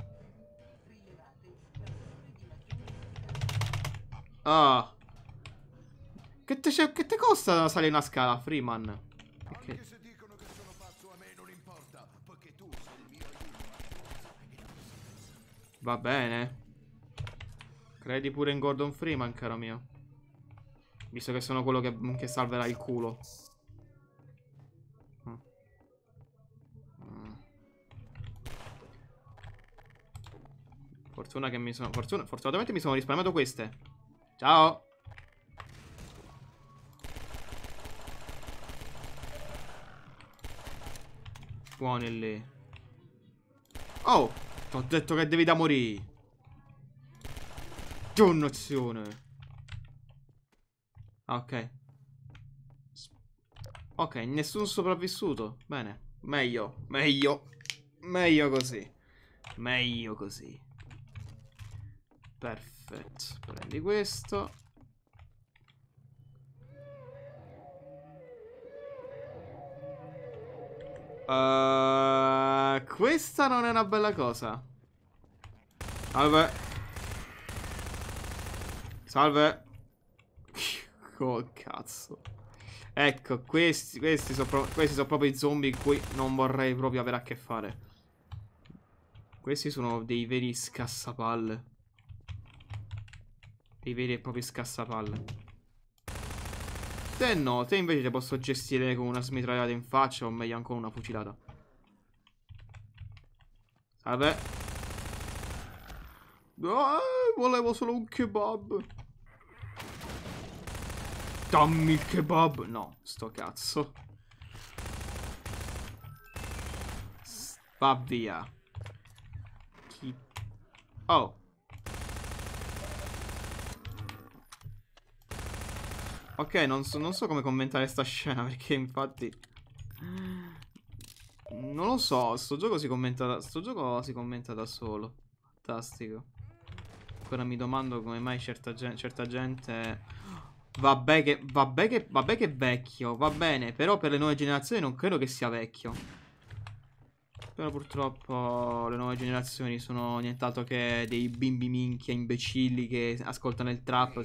Ah. Che te costa salire una scala, Freeman? Anche se dicono che sono pazzo, a me non importa, perché tu sei il mio aiuto. Va bene. Credi pure in Gordon Freeman, caro mio. Visto che sono quello che salverà il culo. Fortuna che mi sono... Fortunatamente mi sono risparmiato queste. Ciao. Buoni lì. Oh, ti ho detto che devi da morire. Dannazione. Ah, ok. Ok, nessun sopravvissuto. Bene. Meglio, meglio. Meglio così. Meglio così. Perfetto. Prendi questo. Questa non è una bella cosa. Salve. Salve. Oh, cazzo. Ecco, questi sono proprio i zombie in cui non vorrei proprio avere a che fare. Questi sono dei veri scassapalle. Dei veri e propri scassapalle. Te no, te invece ti posso gestire con una smitragliata in faccia o meglio ancora una fucilata. Salve. Volevo solo un kebab. Dammi il kebab. No, sto cazzo. Va via. Oh. Ok, non so come commentare sta scena perché infatti non lo so, sto gioco si commenta da solo. Fantastico. Ancora mi domando come mai certa gente vabbè che è vecchio, va bene, però per le nuove generazioni non credo che sia vecchio. Però purtroppo le nuove generazioni sono nient'altro che dei bimbi minchia imbecilli che ascoltano il trap.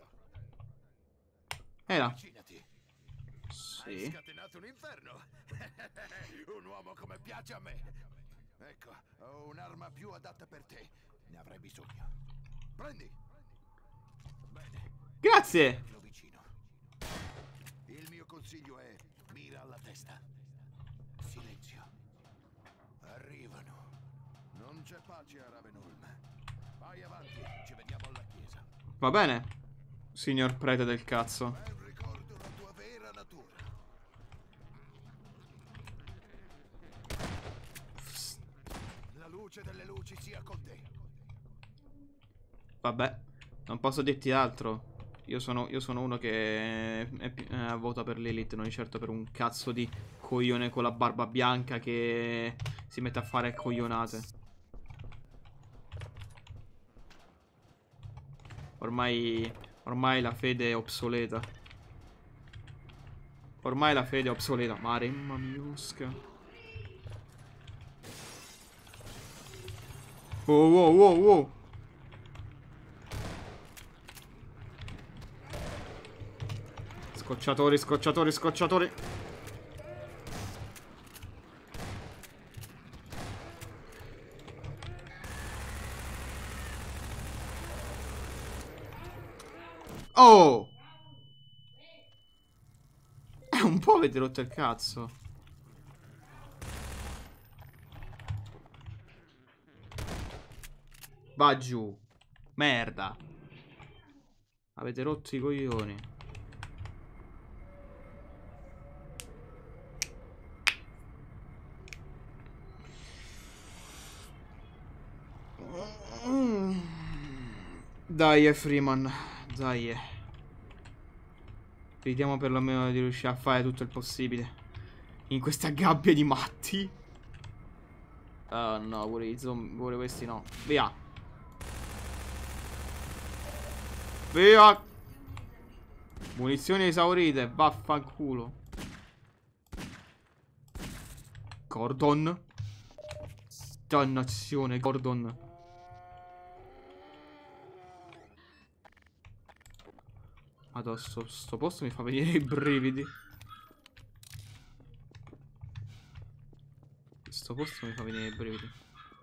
Era. Hai Sì. scatenato un inferno. Un uomo come piace a me. Ecco, ho un'arma più adatta per te. Ne avrai bisogno. Prendi. Bene. Grazie. Lo vicino. Il mio consiglio è mira alla testa. Silenzio. Arrivano. Non c'è pace a Ravenholm. Vai avanti, ci vediamo alla chiesa. Va bene, signor prete del cazzo. Ben ricordo la tua vera natura. La luce delle luci sia con te. Vabbè, non posso dirti altro. Io sono uno che vota per l'Elite, non di certo per un cazzo di coglione con la barba bianca che si mette a fare coglionate. Ormai la fede è obsoleta. Ormai la fede è obsoleta. Maremma miusca. Oh, wow, wow, wow. Scocciatori, scocciatori, scocciatori. Oh! Un po' avete rotto il cazzo. Va giù. Merda. Avete rotto i coglioni. Dai, Freeman. Dai. Vediamo perlomeno di riuscire a fare tutto il possibile in questa gabbia di matti. Oh no, pure i zombie, pure questi no. Via. Via. Munizioni esaurite, vaffanculo. Gordon. Dannazione, Gordon. Madonna, sto posto mi fa venire i brividi. Sto posto mi fa venire i brividi.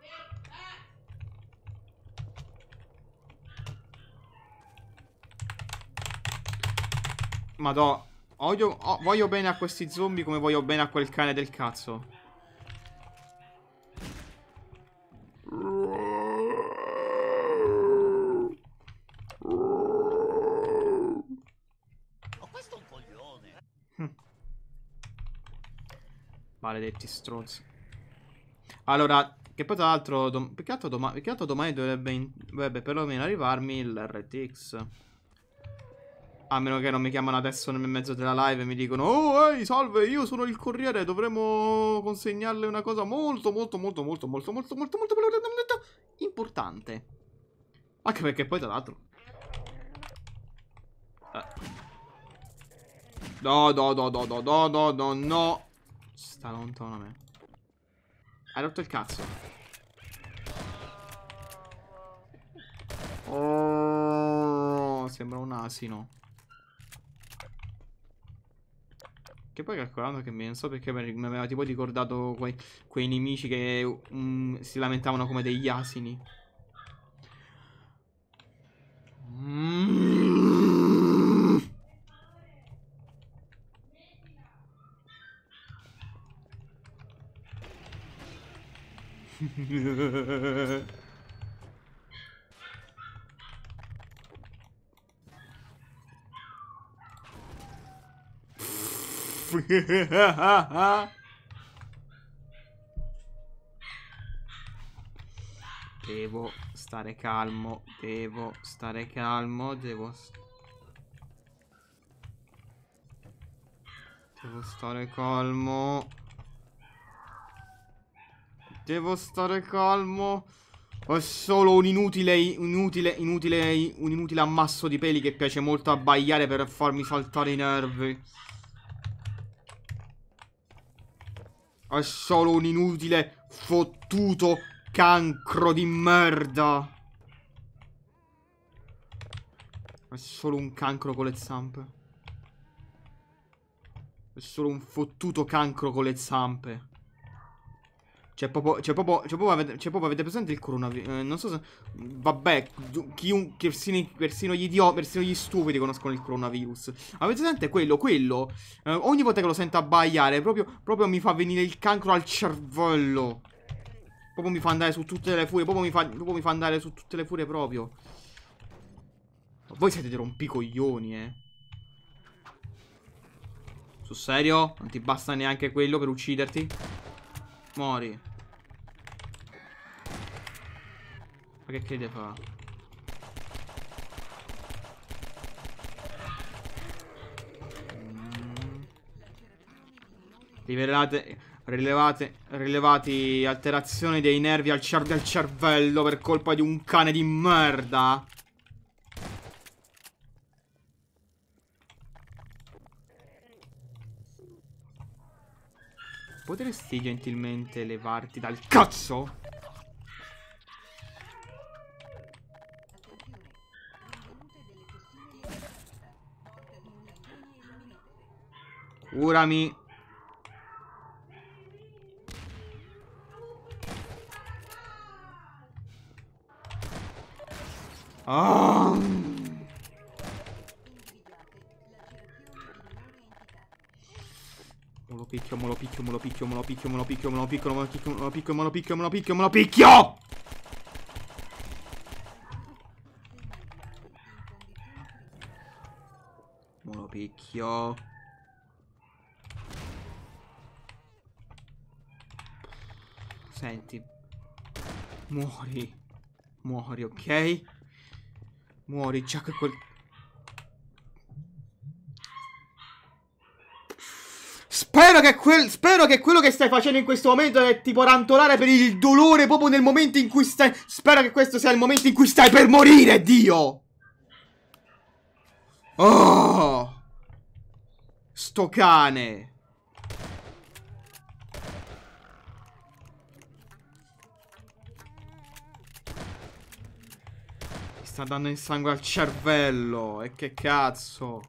Madonna, voglio bene a questi zombie come voglio bene a quel cane del cazzo. Maledetti stronzi. Allora, che poi tra l'altro più che altro domani dovrebbe perlomeno arrivarmi il RTX. A meno che non mi chiamano adesso nel mezzo della live e mi dicono: oh, ehi, salve, io sono il corriere, dovremmo consegnarle una cosa molto importante. Anche perché poi, tra l'altro... No. Sta lontano da me. Hai rotto il cazzo. Oh, sembra un asino. Che poi calcolando che non so perché mi aveva tipo ricordato quei nemici che si lamentavano come degli asini. Devo stare calmo. Devo stare calmo. Devo stare calmo. Devo stare calmo. Ho solo un inutile ammasso di peli che piace molto abbaiare per farmi saltare i nervi. È solo un inutile fottuto cancro di merda. È solo un cancro con le zampe. È solo un fottuto cancro con le zampe. C'è proprio avete presente il coronavirus? Non so se... Vabbè, persino gli idioti, persino gli stupidi conoscono il coronavirus. Avete presente quello? Ogni volta che lo sento abbaiare, proprio mi fa venire il cancro al cervello. Proprio mi fa andare su tutte le furie. Proprio mi fa andare su tutte le furie proprio. Ma voi siete dei rompicoglioni, Sul serio? Non ti basta neanche quello per ucciderti? Muori. Ma che crede fa? Rilevati alterazioni dei nervi del cervello per colpa di un cane di merda. Potresti gentilmente levarti dal cazzo? Curami. Oh. Me lo picchio. Senti. Muori, ok? Muori, già che quel... Spero che quello che stai facendo in questo momento è tipo rantolare per il dolore proprio nel momento in cui stai... Spero che questo sia il momento in cui stai per morire, Dio! Oh! Sto cane! Mi sta dando il sangue al cervello. E che cazzo?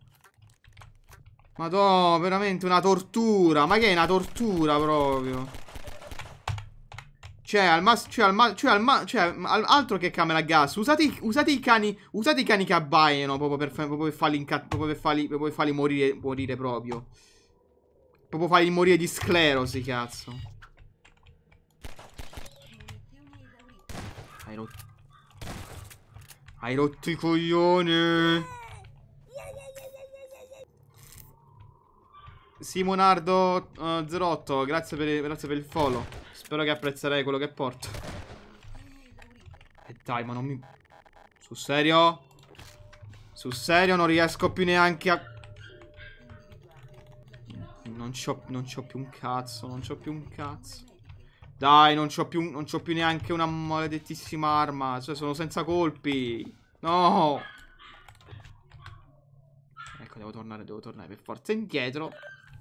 Madò, veramente una tortura. Ma che è una tortura proprio? Altro che camera a gas. Usate i cani che abbaiano proprio per farli morire proprio. Proprio farli morire di sclerosi, cazzo. Hai rotto i coglioni. Simonardo 08, grazie per il follow. Spero che apprezzerai quello che porto. E dai, ma non mi... Sul serio? Sul serio non riesco più neanche a... Non c'ho più un cazzo, non c'ho più un cazzo. Dai, non c'ho più neanche una maledettissima arma. Cioè, sono senza colpi. No! Ecco, devo tornare per forza indietro.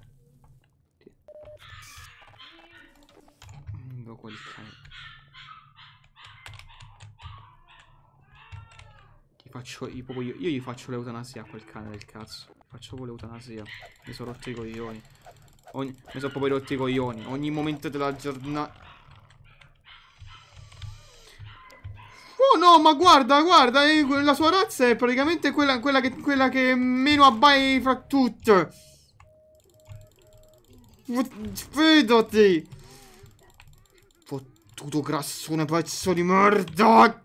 Quel cane. Io gli faccio l'eutanasia a quel cane del cazzo. Faccio proprio l'eutanasia. Mi sono rotto i coglioni. Mi sono proprio rotti i coglioni. Ogni momento della giornata. Oh no, ma guarda, la sua razza è praticamente quella che meno abbai fra tutte. Sfidati. Fottuto grassone, pezzo di merda.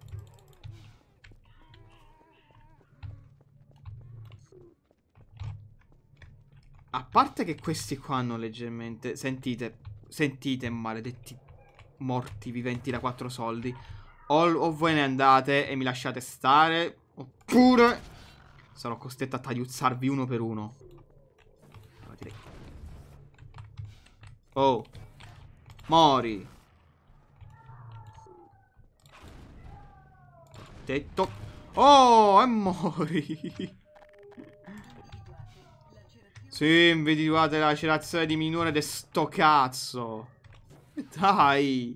A parte che questi qua hanno leggermente... Sentite, maledetti morti viventi da 4 soldi. O voi ne andate e mi lasciate stare, oppure sarò costretto a tagliuzzarvi uno per uno. Oh, mori. Detto. Oh, e mori. Sì, individuate la lacerazione di minore de sto cazzo. Dai.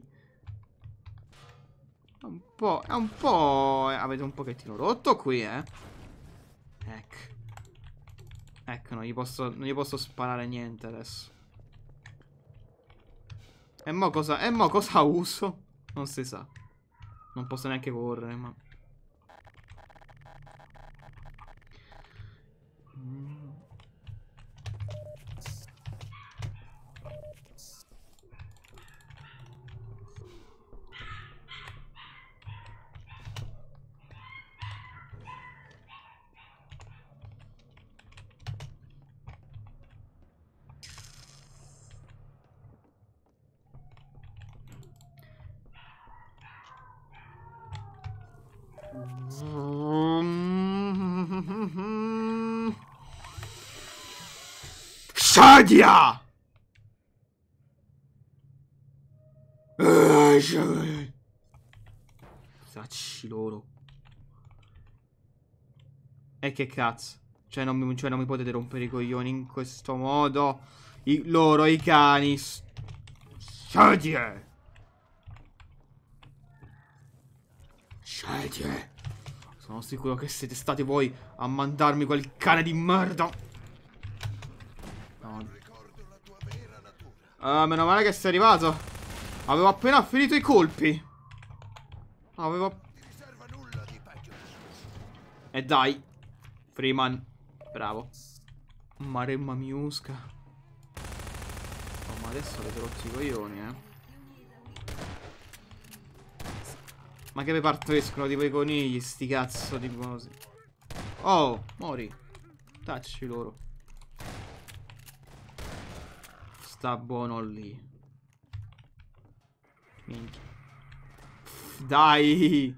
È un po'... avete un pochettino rotto qui, eh. Ecco. Ecco, non gli posso sparare niente adesso. E mo cosa uso? Non si sa. Non posso neanche correre, ma... Shadia! Sacci loro. E che cazzo? Cioè non mi potete rompere i coglioni in questo modo. I cani. Shadia! Shadia! Sono sicuro che siete stati voi a mandarmi quel cane di merda. No. Meno male che sei arrivato. Avevo appena finito i colpi. E dai. Freeman. Bravo. Maremma miusca. Oh, ma adesso avete rotto i coglioni, eh. Ma che mi partoriscono tipo i conigli, sti cazzo di cose. Oh, mori. Tacci loro. Sta buono lì. Minchia. Dai.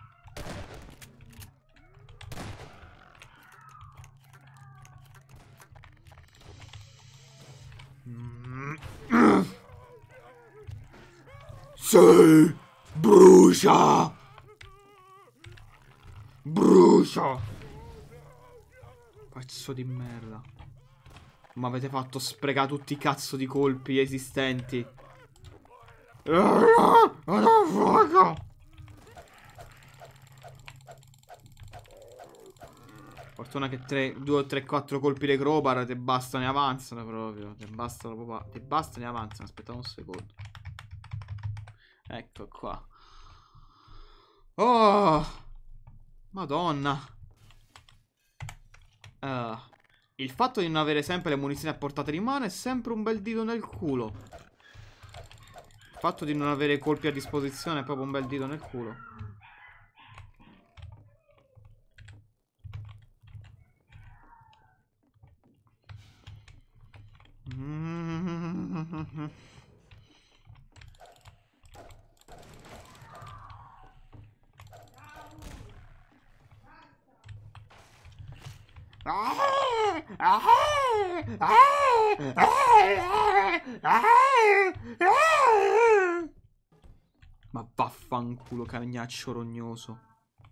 Sì. Brucia. Brucia. Pezzo di merda. Ma avete fatto sprecare tutti i cazzo di colpi esistenti. Fortuna che 2 o 3, 4 colpi di crowbar te bastano e avanzano proprio. Te bastano proprio. Te bastano e avanzano. Aspetta un secondo. Ecco qua. Oh, Madonna. Il fatto di non avere sempre le munizioni a portata di mano è sempre un bel dito nel culo. Il fatto di non avere colpi a disposizione è proprio un bel dito nel culo. Ma vaffanculo, cagnaccio rognoso.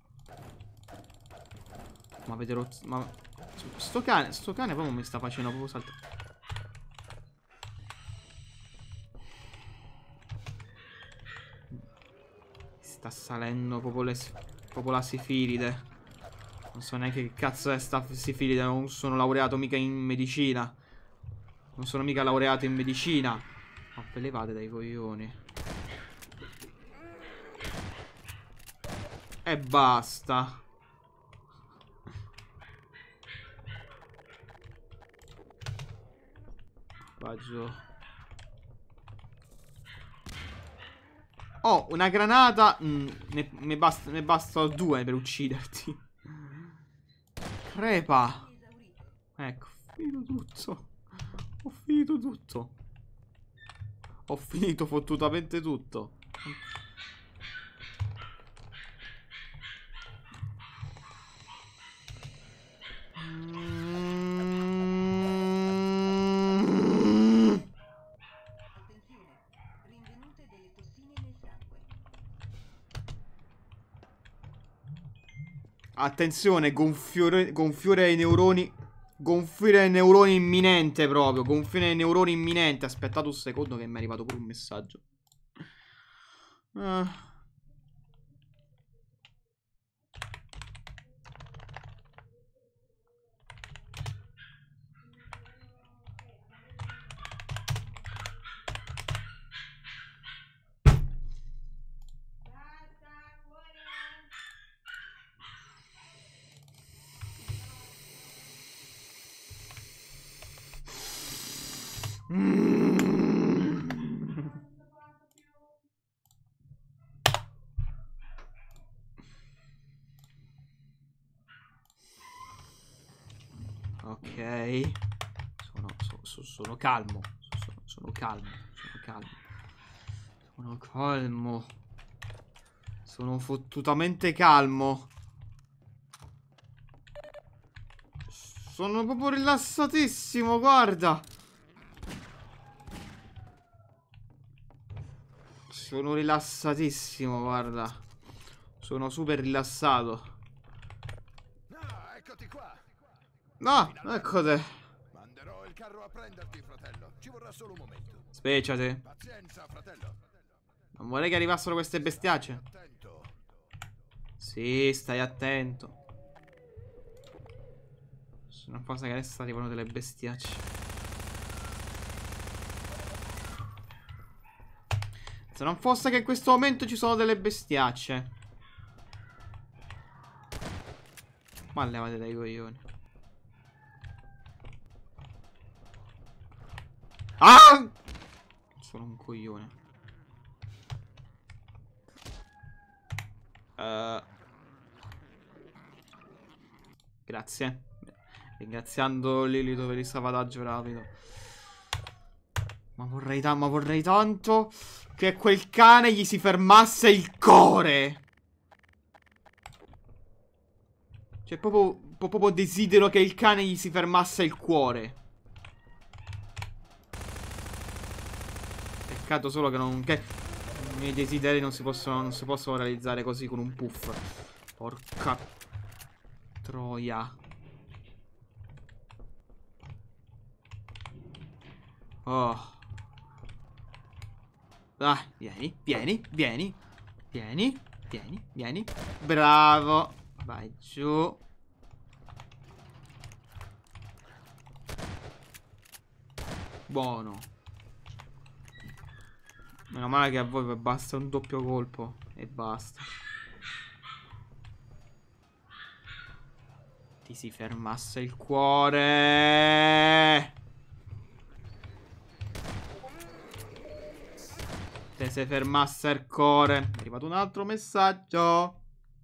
Ma avete rotto... Ma... sto cane proprio mi sta facendo proprio saltare. Sta salendo proprio la sifilide. Non so neanche che cazzo è sta sifilide. Non sono laureato mica in medicina. Non sono mica laureato in medicina. Ma ve levate dai coglioni. E basta. Va giù. Oh, una granata. Ne bastano 2 per ucciderti. Crepa. Ecco, ho finito tutto. Ho finito tutto. Ho finito fottutamente tutto. Attenzione, gonfiore ai neuroni. Gonfiore ai neuroni imminente proprio. Gonfiore ai neuroni imminente. Aspettate un secondo che mi è arrivato pure un messaggio. Ok. Sono calmo. Sono calmo. Sono calmo. Sono fottutamente calmo. Sono proprio rilassatissimo, guarda. Sono rilassatissimo, guarda. Sono super rilassato. Ah, eccoti qua. No, ecco te. Manderò il carro a prenderti, fratello. Ci vorrà solo un momento. Speciate. Pazienza, fratello. Non vorrei che arrivassero queste bestiacce. Attento. Sì, stai attento. Sono cosa che adesso arrivano delle bestiacce. Se non fosse che in questo momento ci sono delle bestiacce. Ma levate dai coglioni. Ah! Sono un coglione. Grazie. Ringraziando Lilith per il salvataggio rapido. Ma vorrei tanto che quel cane gli si fermasse il cuore. Cioè proprio desidero che il cane gli si fermasse il cuore. Peccato solo che non... Che i miei desideri non si possono realizzare così con un puff. Porca troia. Oh. Ah, vieni. Bravo. Vai giù. Buono. Meno male che a voi basta un doppio colpo. E basta. Ti si fermasse il cuore. Te si fermasse il cuore. È arrivato un altro messaggio.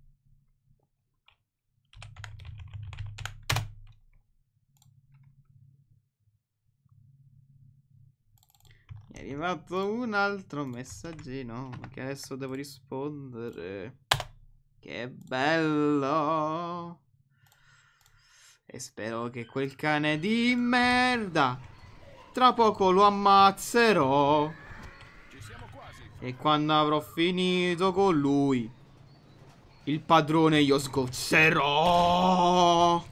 È arrivato un altro messaggino che adesso devo rispondere. Che bello. E spero che quel cane di merda tra poco lo ammazzerò. Ci siamo quasi. E quando avrò finito con lui, il padrone io sgozzerò.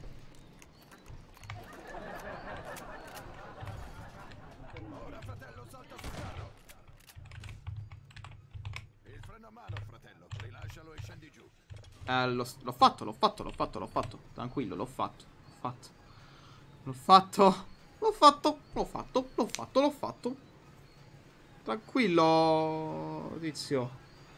Ora, fratello, salta sul carro. Il freno a mano, fratello. Rilascialo e scendi giù. L'ho fatto, l'ho fatto, l'ho fatto, l'ho fatto. Tranquillo, l'ho fatto. L'ho fatto. L'ho fatto. L'ho fatto. L'ho fatto. L'ho fatto. L'ho fatto. Tranquillo, tizio.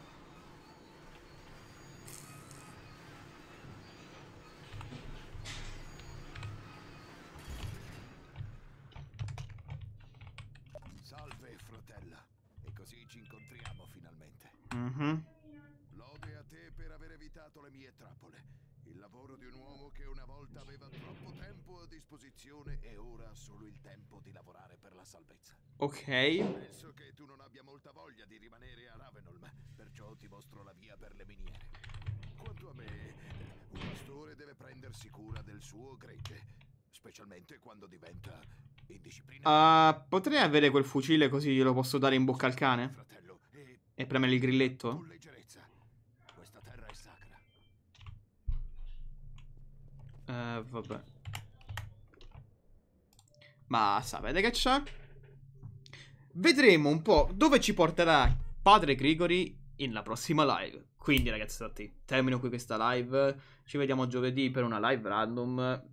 Salve, fratella. E così ci incontriamo finalmente. Mhm. Lode a te per aver evitato le mie trappole. Il lavoro di un uomo che una volta aveva troppo tempo a disposizione e ora ha solo il tempo di lavorare per la salvezza. Ok. Penso che tu non abbia molta voglia di rimanere a Ravenholm, perciò ti mostro la via per le miniere. Quanto a me, un pastore deve prendersi cura del suo gregge, specialmente quando diventa indisciplinato. Potrei avere quel fucile così glielo posso dare in bocca al cane? Fratello, E premere il grilletto? con leggerezza. Questa terra è sacra. Vabbè. Ma sapete che c'è? Vedremo un po' dove ci porterà padre Grigori nella prossima live. Quindi ragazzotti, termino qui questa live. Ci vediamo giovedì per una live random.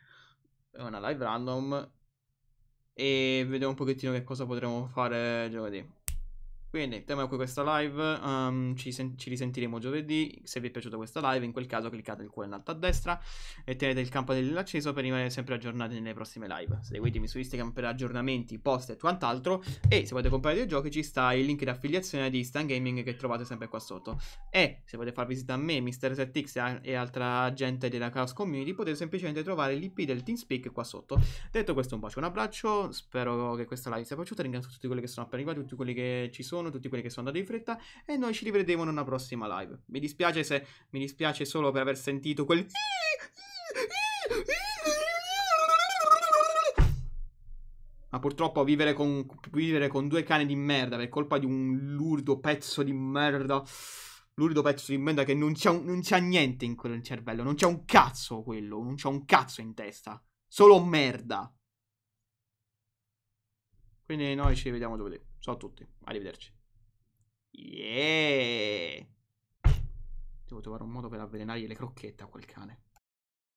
E vediamo un pochettino che cosa potremo fare giovedì. Quindi, termino qui questa live, ci risentiremo giovedì. Se vi è piaciuta questa live, in quel caso cliccate il cuore in alto a destra e tenete il campanello acceso per rimanere sempre aggiornati nelle prossime live. Seguitemi su Instagram per aggiornamenti, post e quant'altro. E se volete comprare dei giochi ci sta il link di affiliazione di Stan Gaming che trovate sempre qua sotto. E se volete far visita a me, Mr7X e altra gente della Chaos Community, potete semplicemente trovare l'IP del TeamSpeak qua sotto. Detto questo, un bacio, un abbraccio. Spero che questa live sia piaciuta. Ringrazio tutti quelli che sono appena arrivati, tutti quelli che ci sono, tutti quelli che sono andati in fretta. E noi ci rivedremo in una prossima live. Mi dispiace solo per aver sentito quel... Ma purtroppo vivere con due cani di merda per colpa di un lurido pezzo di merda. Lurido pezzo di merda che non c'ha niente in quel cervello. Non c'è un cazzo quello. Non c'ha un cazzo in testa. Solo merda. Quindi noi ci vediamo giovedì. Ciao a tutti. Arrivederci. Yeah. Devo trovare un modo per avvelenargli le crocchette a quel cane.